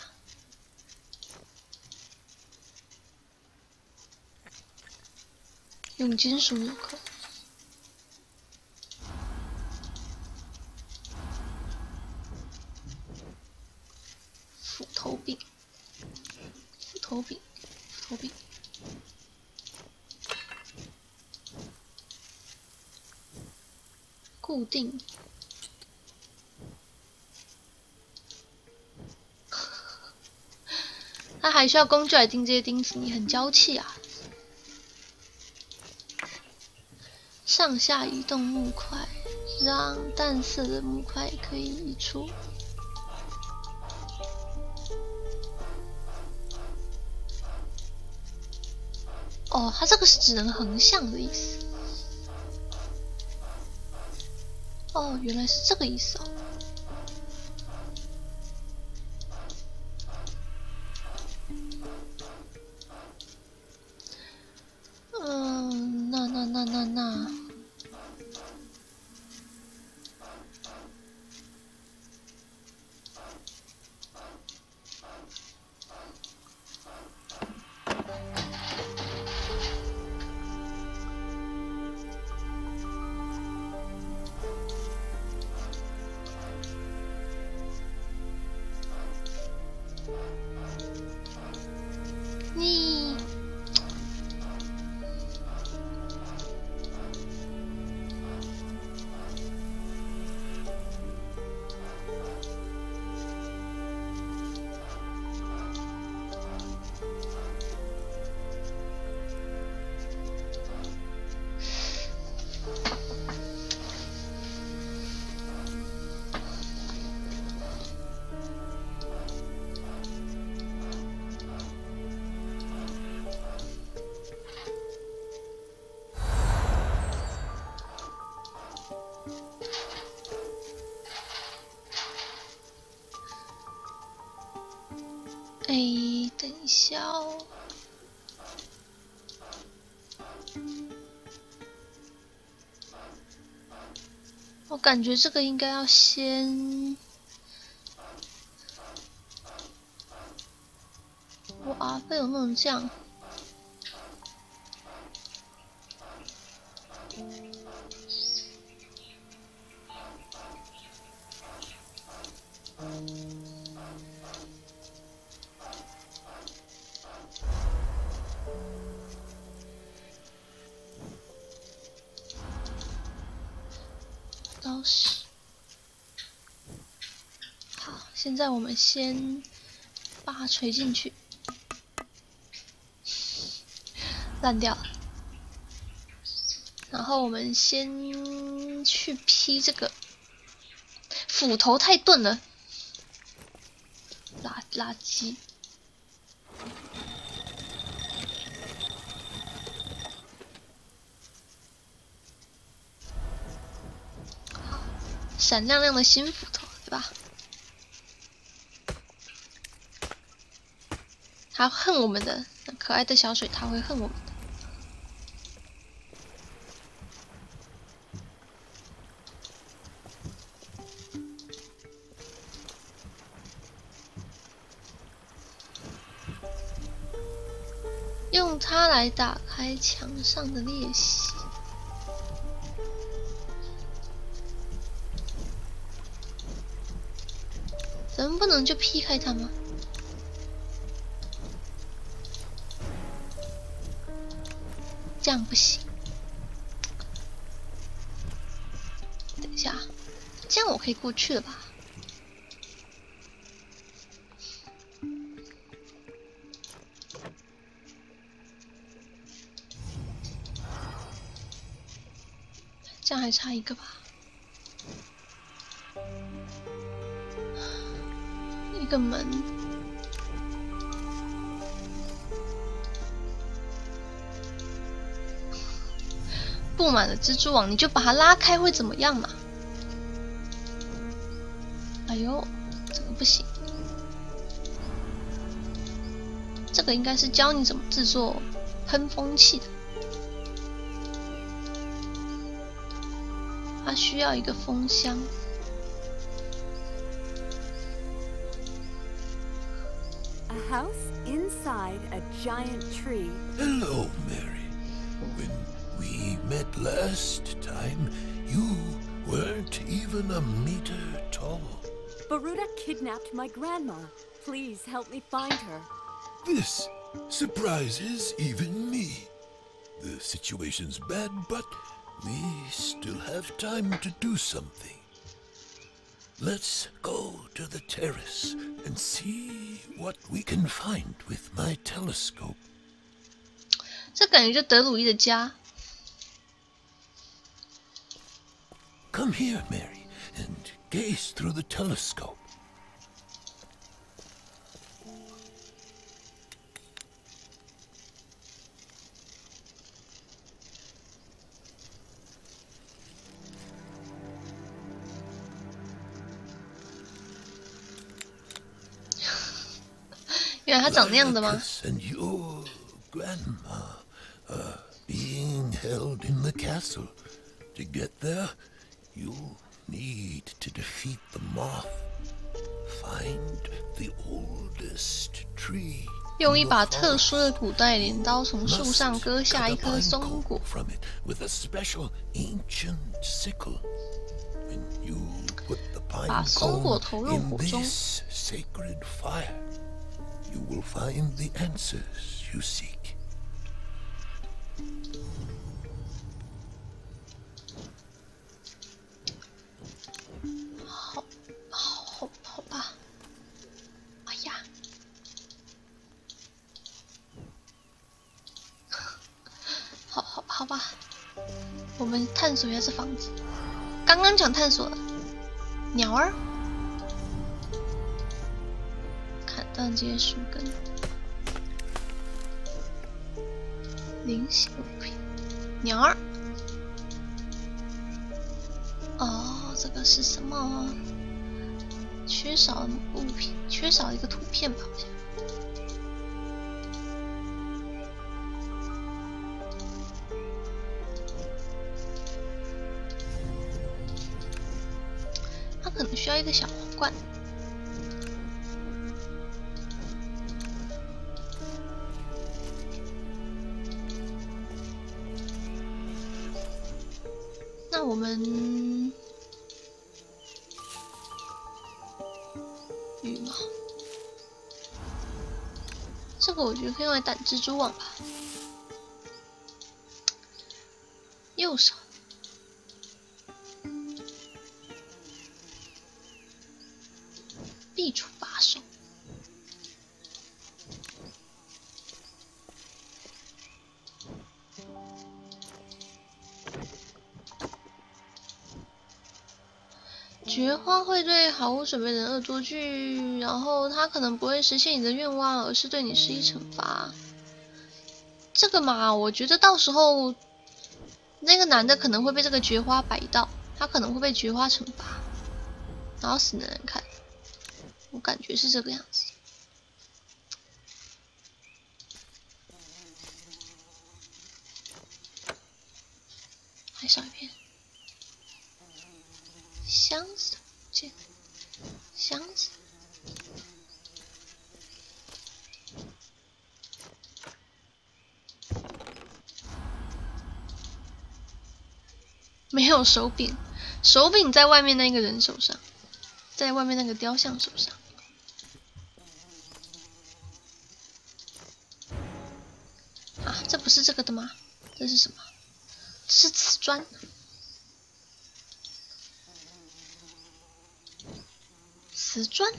用金属纽扣。斧头柄，斧头柄，斧头柄。固定。他还需要工具来钉这些钉子，你很娇气啊！上下移动木块，让淡色的木块可以移出。哦，它这个是只能横向的意思。哦，原来是这个意思哦。嗯，那那那那那。你我感觉这个应该要先，哇，被我弄成这样。刀石，好，现在我们先把它锤进去，烂掉了。然后我们先去劈这个斧头，太钝了，垃垃圾。闪亮亮的新斧头，对吧？他恨我们的，可爱的小水獭会恨我们的。用它来打开墙上的裂隙。咱们不能就劈开它吗？这样不行。等一下，这样我可以过去了吧？这样还差一个吧？一个门，布满了蜘蛛网，你就把它拉开会怎么样嘛？哎呦，这个不行，这个应该是教你怎么制作喷风器的，它需要一个风箱。 A house inside a giant tree. Hello, Mary. When we met last time, you weren't even a meter tall. Baruda kidnapped my grandma. Please help me find her. This surprises even me. The situation's bad, but we still have time to do something. Let's go to the terrace and see what we can find with my telescope. 这感觉就德鲁伊的家。 Come here, Mary, and gaze through the telescope. 原来他长那样的吗？ And your grandma are being held in the castle. To get there, you'll need to defeat the moth. Find the oldest tree. 用一把特殊的古代镰刀从树上割下一颗松果。 From it with a special ancient sickle. When you put the pine 把松果 cone 投入 in 火中。 this sacred fire, you will find the answers you seek. 好，好，好吧。哎呀，好好好吧，我们探索一下这房子。刚刚讲探索了，鸟儿。 断这些树根，菱形物品，鸟儿。哦，这个是什么？缺少物品，缺少一个图片吧，好像。 可能需要一个小皇冠。那我们羽毛，这个我觉得可以用来胆蜘蛛网吧。右手。 必出把手，菊花会对毫无准备的人恶作剧，然后他可能不会实现你的愿望，而是对你施以惩罚。这个嘛，我觉得到时候那个男的可能会被这个菊花摆到，他可能会被菊花惩罚，然后死的人看。 我感觉是这个样子。还少一片。箱子，见箱子。没有手柄，手柄在外面那个人手上。 在外面那个雕像手上，啊，这不是这个的吗？这是什么？这是瓷砖。瓷砖。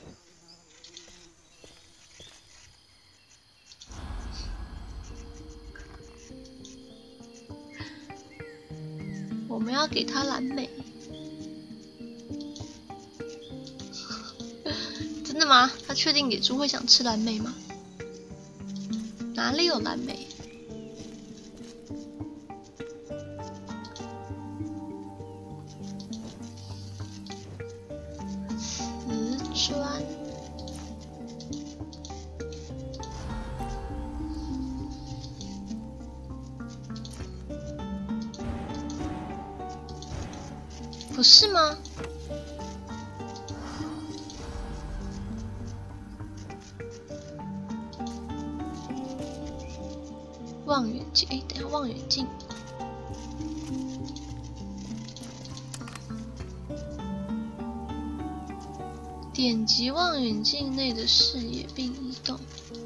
我们要给他蓝莓。 真的吗？他确定野猪会想吃蓝莓吗？哪里有蓝莓？瓷砖。不是吗？ 望远镜，哎，等一下，望远镜。点击望远镜内的视野并移动。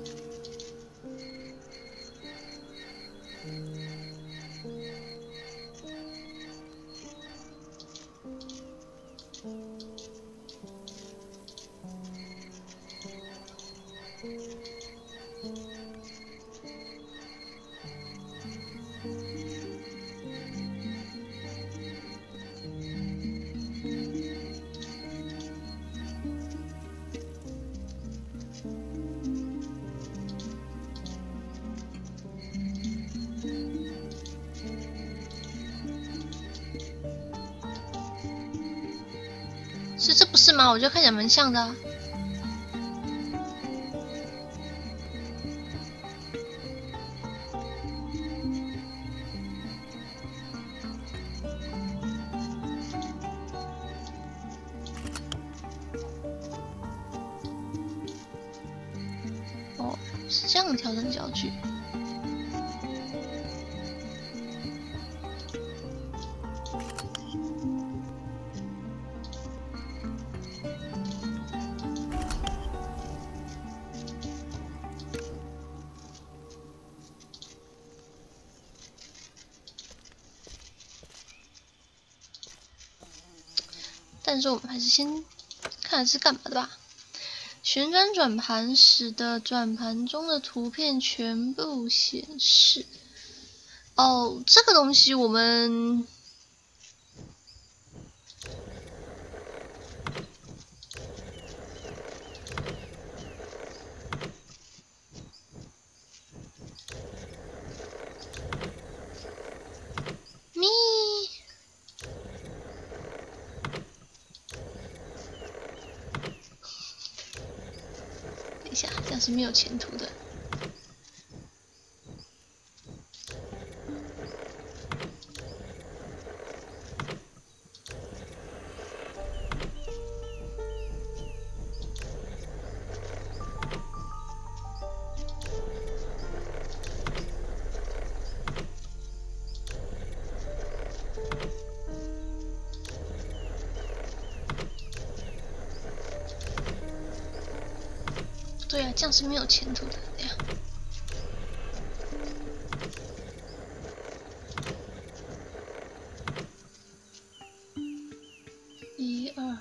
是这不是吗？我觉得看起来蛮像的、啊。哦，是这样调整焦距。 但是我们还是先看是干嘛的吧。旋转转盘使得转盘中的图片全部显示。哦，这个东西我们咪。 一下，这样是没有前途的。 对啊，这样是没有前途的。这样。一二。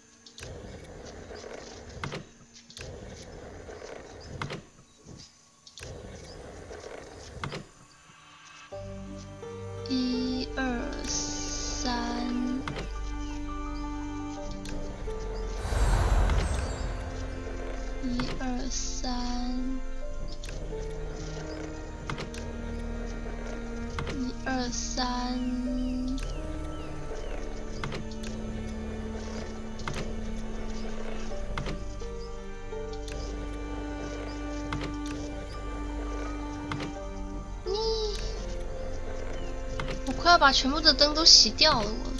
一二三，一二三，一二三，你。我快要把全部的灯都洗掉了，我。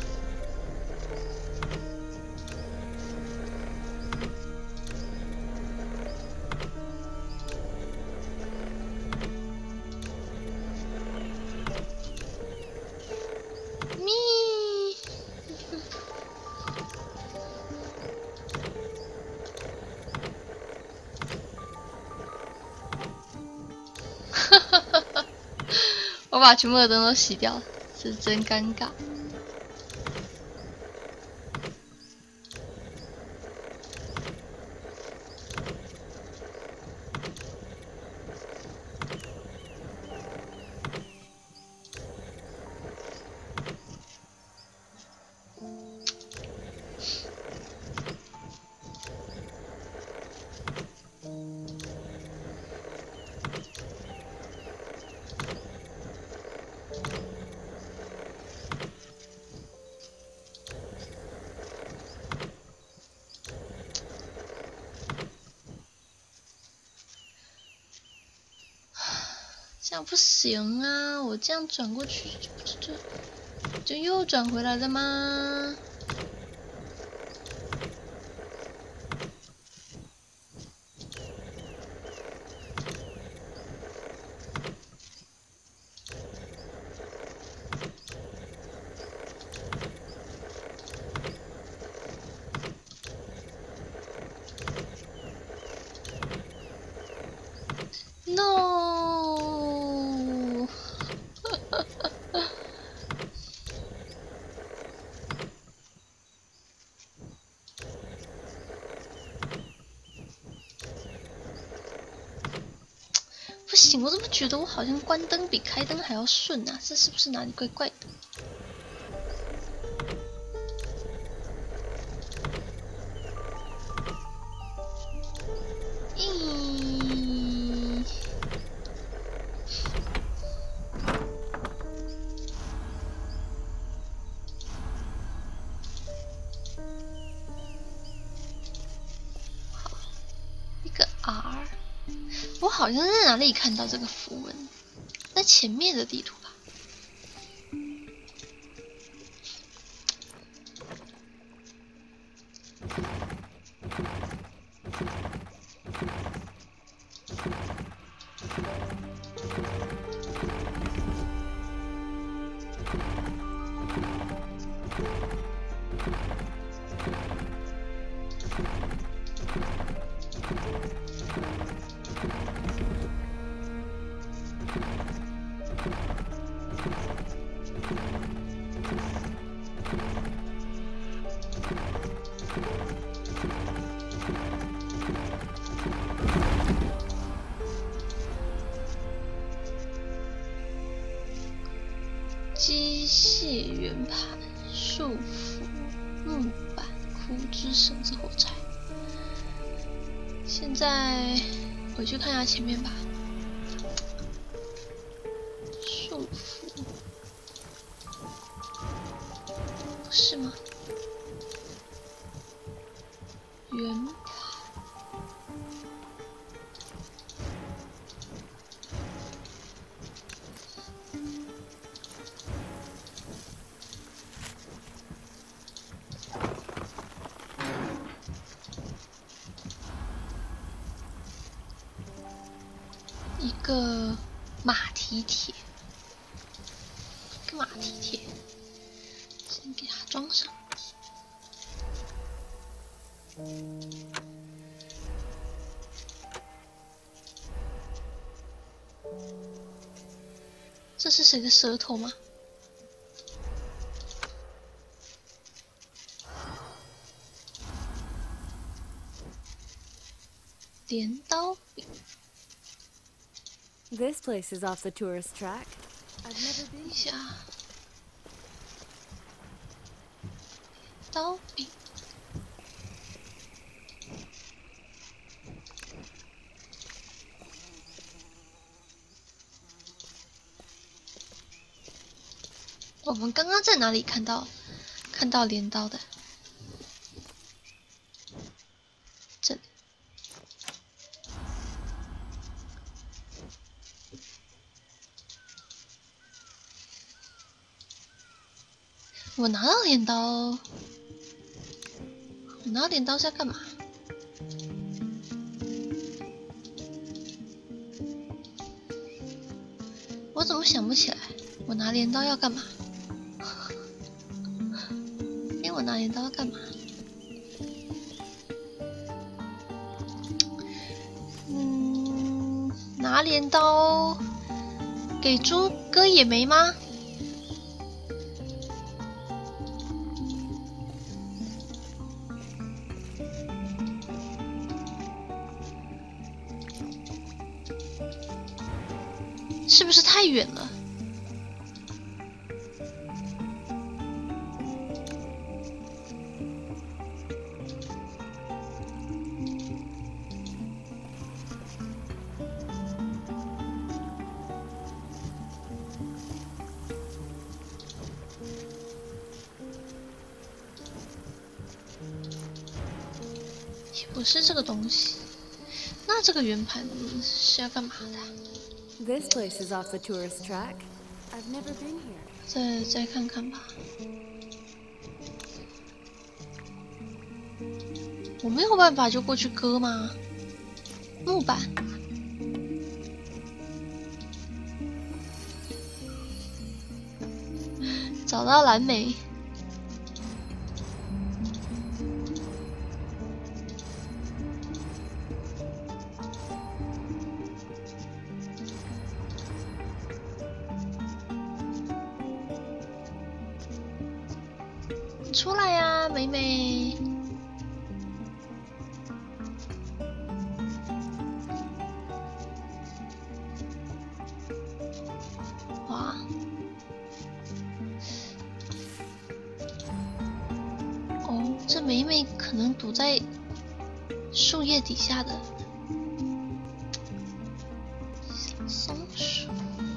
咪。哈哈哈哈！我把全部的灯都洗掉了。是真尴尬。这样不行啊！我这样转过去，就就就又转回来了吗？No， 不行，我怎么觉得我好像关灯比开灯还要顺啊？这是不是哪里怪怪的？我好像在哪里看到这个符文，在前面的地图吧。机械圆盘、束缚、木板、枯枝、绳子、火柴。现在回去看一下前面吧。束缚，不是吗？圆盘。一个马蹄铁，一个马蹄铁，先给它装上。 这是谁的舌头吗？镰刀饼。 This place is off the tourist track. I've never 等 been. 一下，刀饼。我们刚刚在哪里看到看到镰刀的？这里。我拿到镰刀，我拿到镰刀是要干嘛？我怎么想不起来？我拿镰刀要干嘛？哎，我拿镰刀要干嘛？嗯，拿镰刀给猪割野莓吗？ 是不是太远了？也不是这个东西。那这个圆盘是要干嘛的？ This place is off the tourist track. I've never been here. 再再看看吧。我没有办法就过去割吗？木板。找到蓝莓。出来呀，美美！哇！哦，这美美可能堵在树叶底下的小松鼠。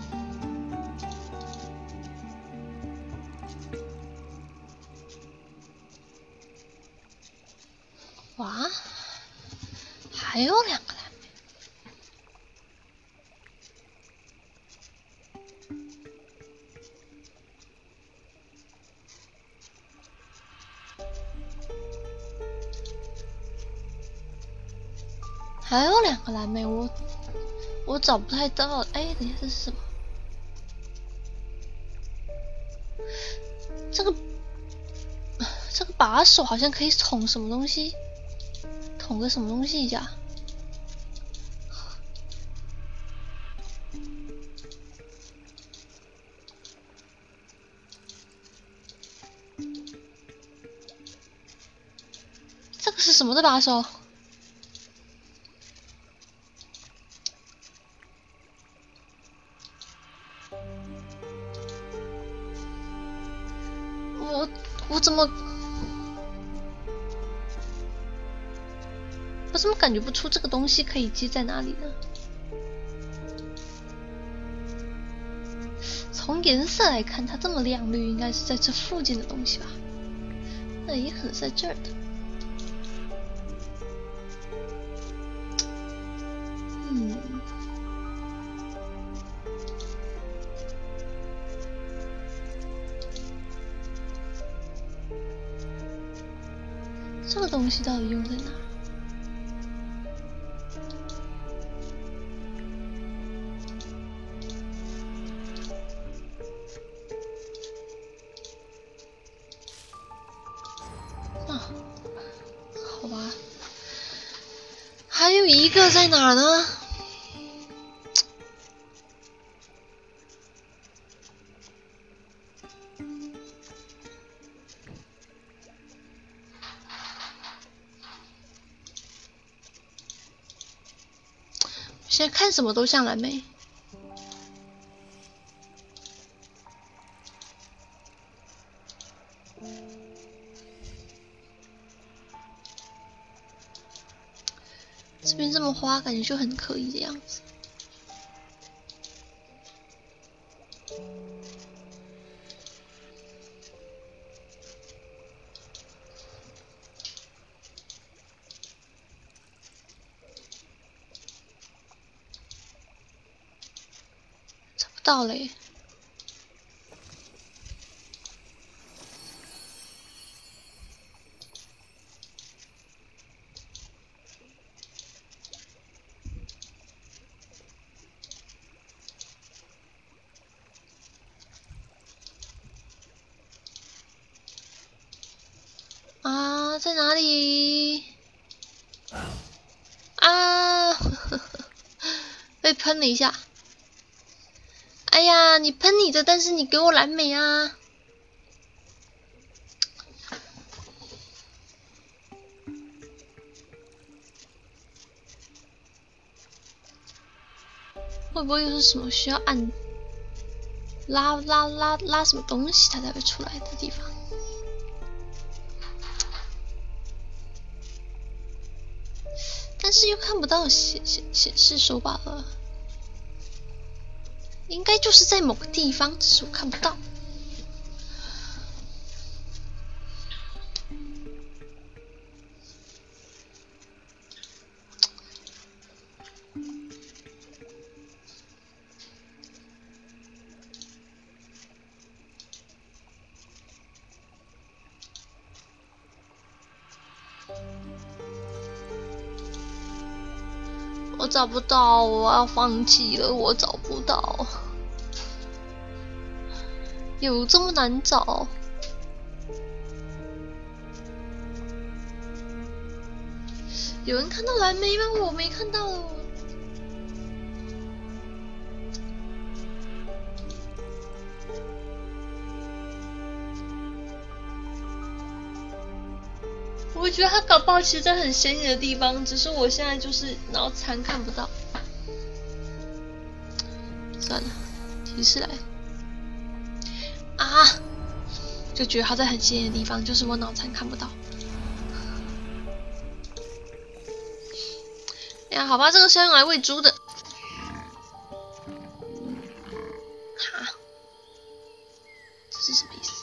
哇，还有两个蓝莓。还有两个蓝莓，我我找不太到。哎，等一下，这是什么？这个这个把手好像可以捅什么东西。 捅个什么东西一下？这个是什么的把手？我我怎么？ 我怎么感觉不出这个东西可以接在哪里呢？从颜色来看，它这么亮绿，应该是在这附近的东西吧？那也可能是在这儿的。嗯，这个东西到底用在哪？ 好吧，还有一个在哪呢？ 现在看什么都像蓝莓。这边这么花，感觉就很刻意的样子。找不到嘞。 啊，在哪里？啊，呵呵呵被喷了一下。哎呀，你喷你的，但是你给我蓝莓啊！会不会又是什么需要按拉拉拉拉什么东西，它才会出来的地方？ 但是又看不到显显显示手把了，应该就是在某个地方，只是我看不到。我找不到，我要放弃了，我找不到，有这么难找？有人看到蓝莓吗？我没看到。我觉得它搞不好其实在很显眼的地方，只是我现在就是脑残看不到。算了，提示来啊！就觉得它在很显眼的地方，就是我脑残看不到。哎呀，好吧，这个是要用来喂猪的。哈，这是什么意思？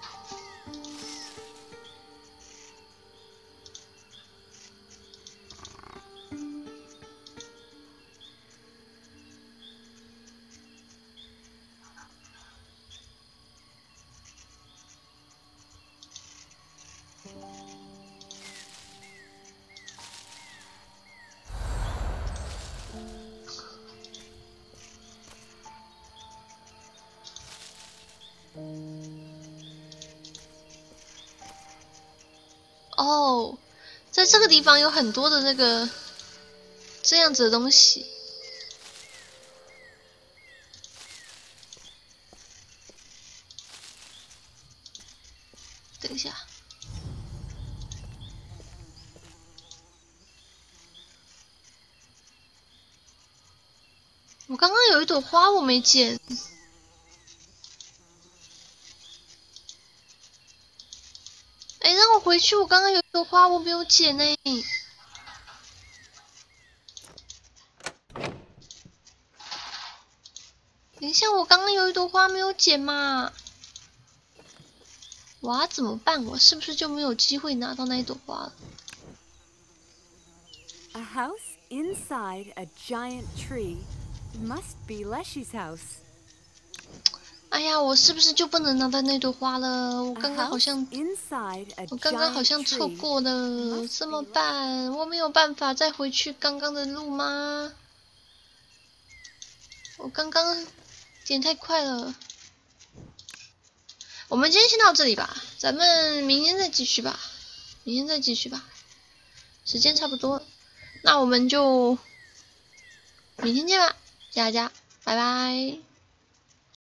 哦，在这个地方有很多的那个这样子的东西。等一下，我刚刚有一朵花我没捡。 哎，让我回去！我刚刚有一朵花，我没有捡呢。等一下，我刚刚有一朵花没有捡嘛？哇，怎么办？我是不是就没有机会拿到那一朵花了 A house inside a giant tree must be Leshy's house. 哎呀，我是不是就不能拿到那朵花了？我刚刚好像，我刚刚好像错过了，怎么办？我没有办法再回去刚刚的路吗？我刚刚点太快了。我们今天先到这里吧，咱们明天再继续吧，明天再继续吧，时间差不多了，那我们就明天见吧，大家拜拜。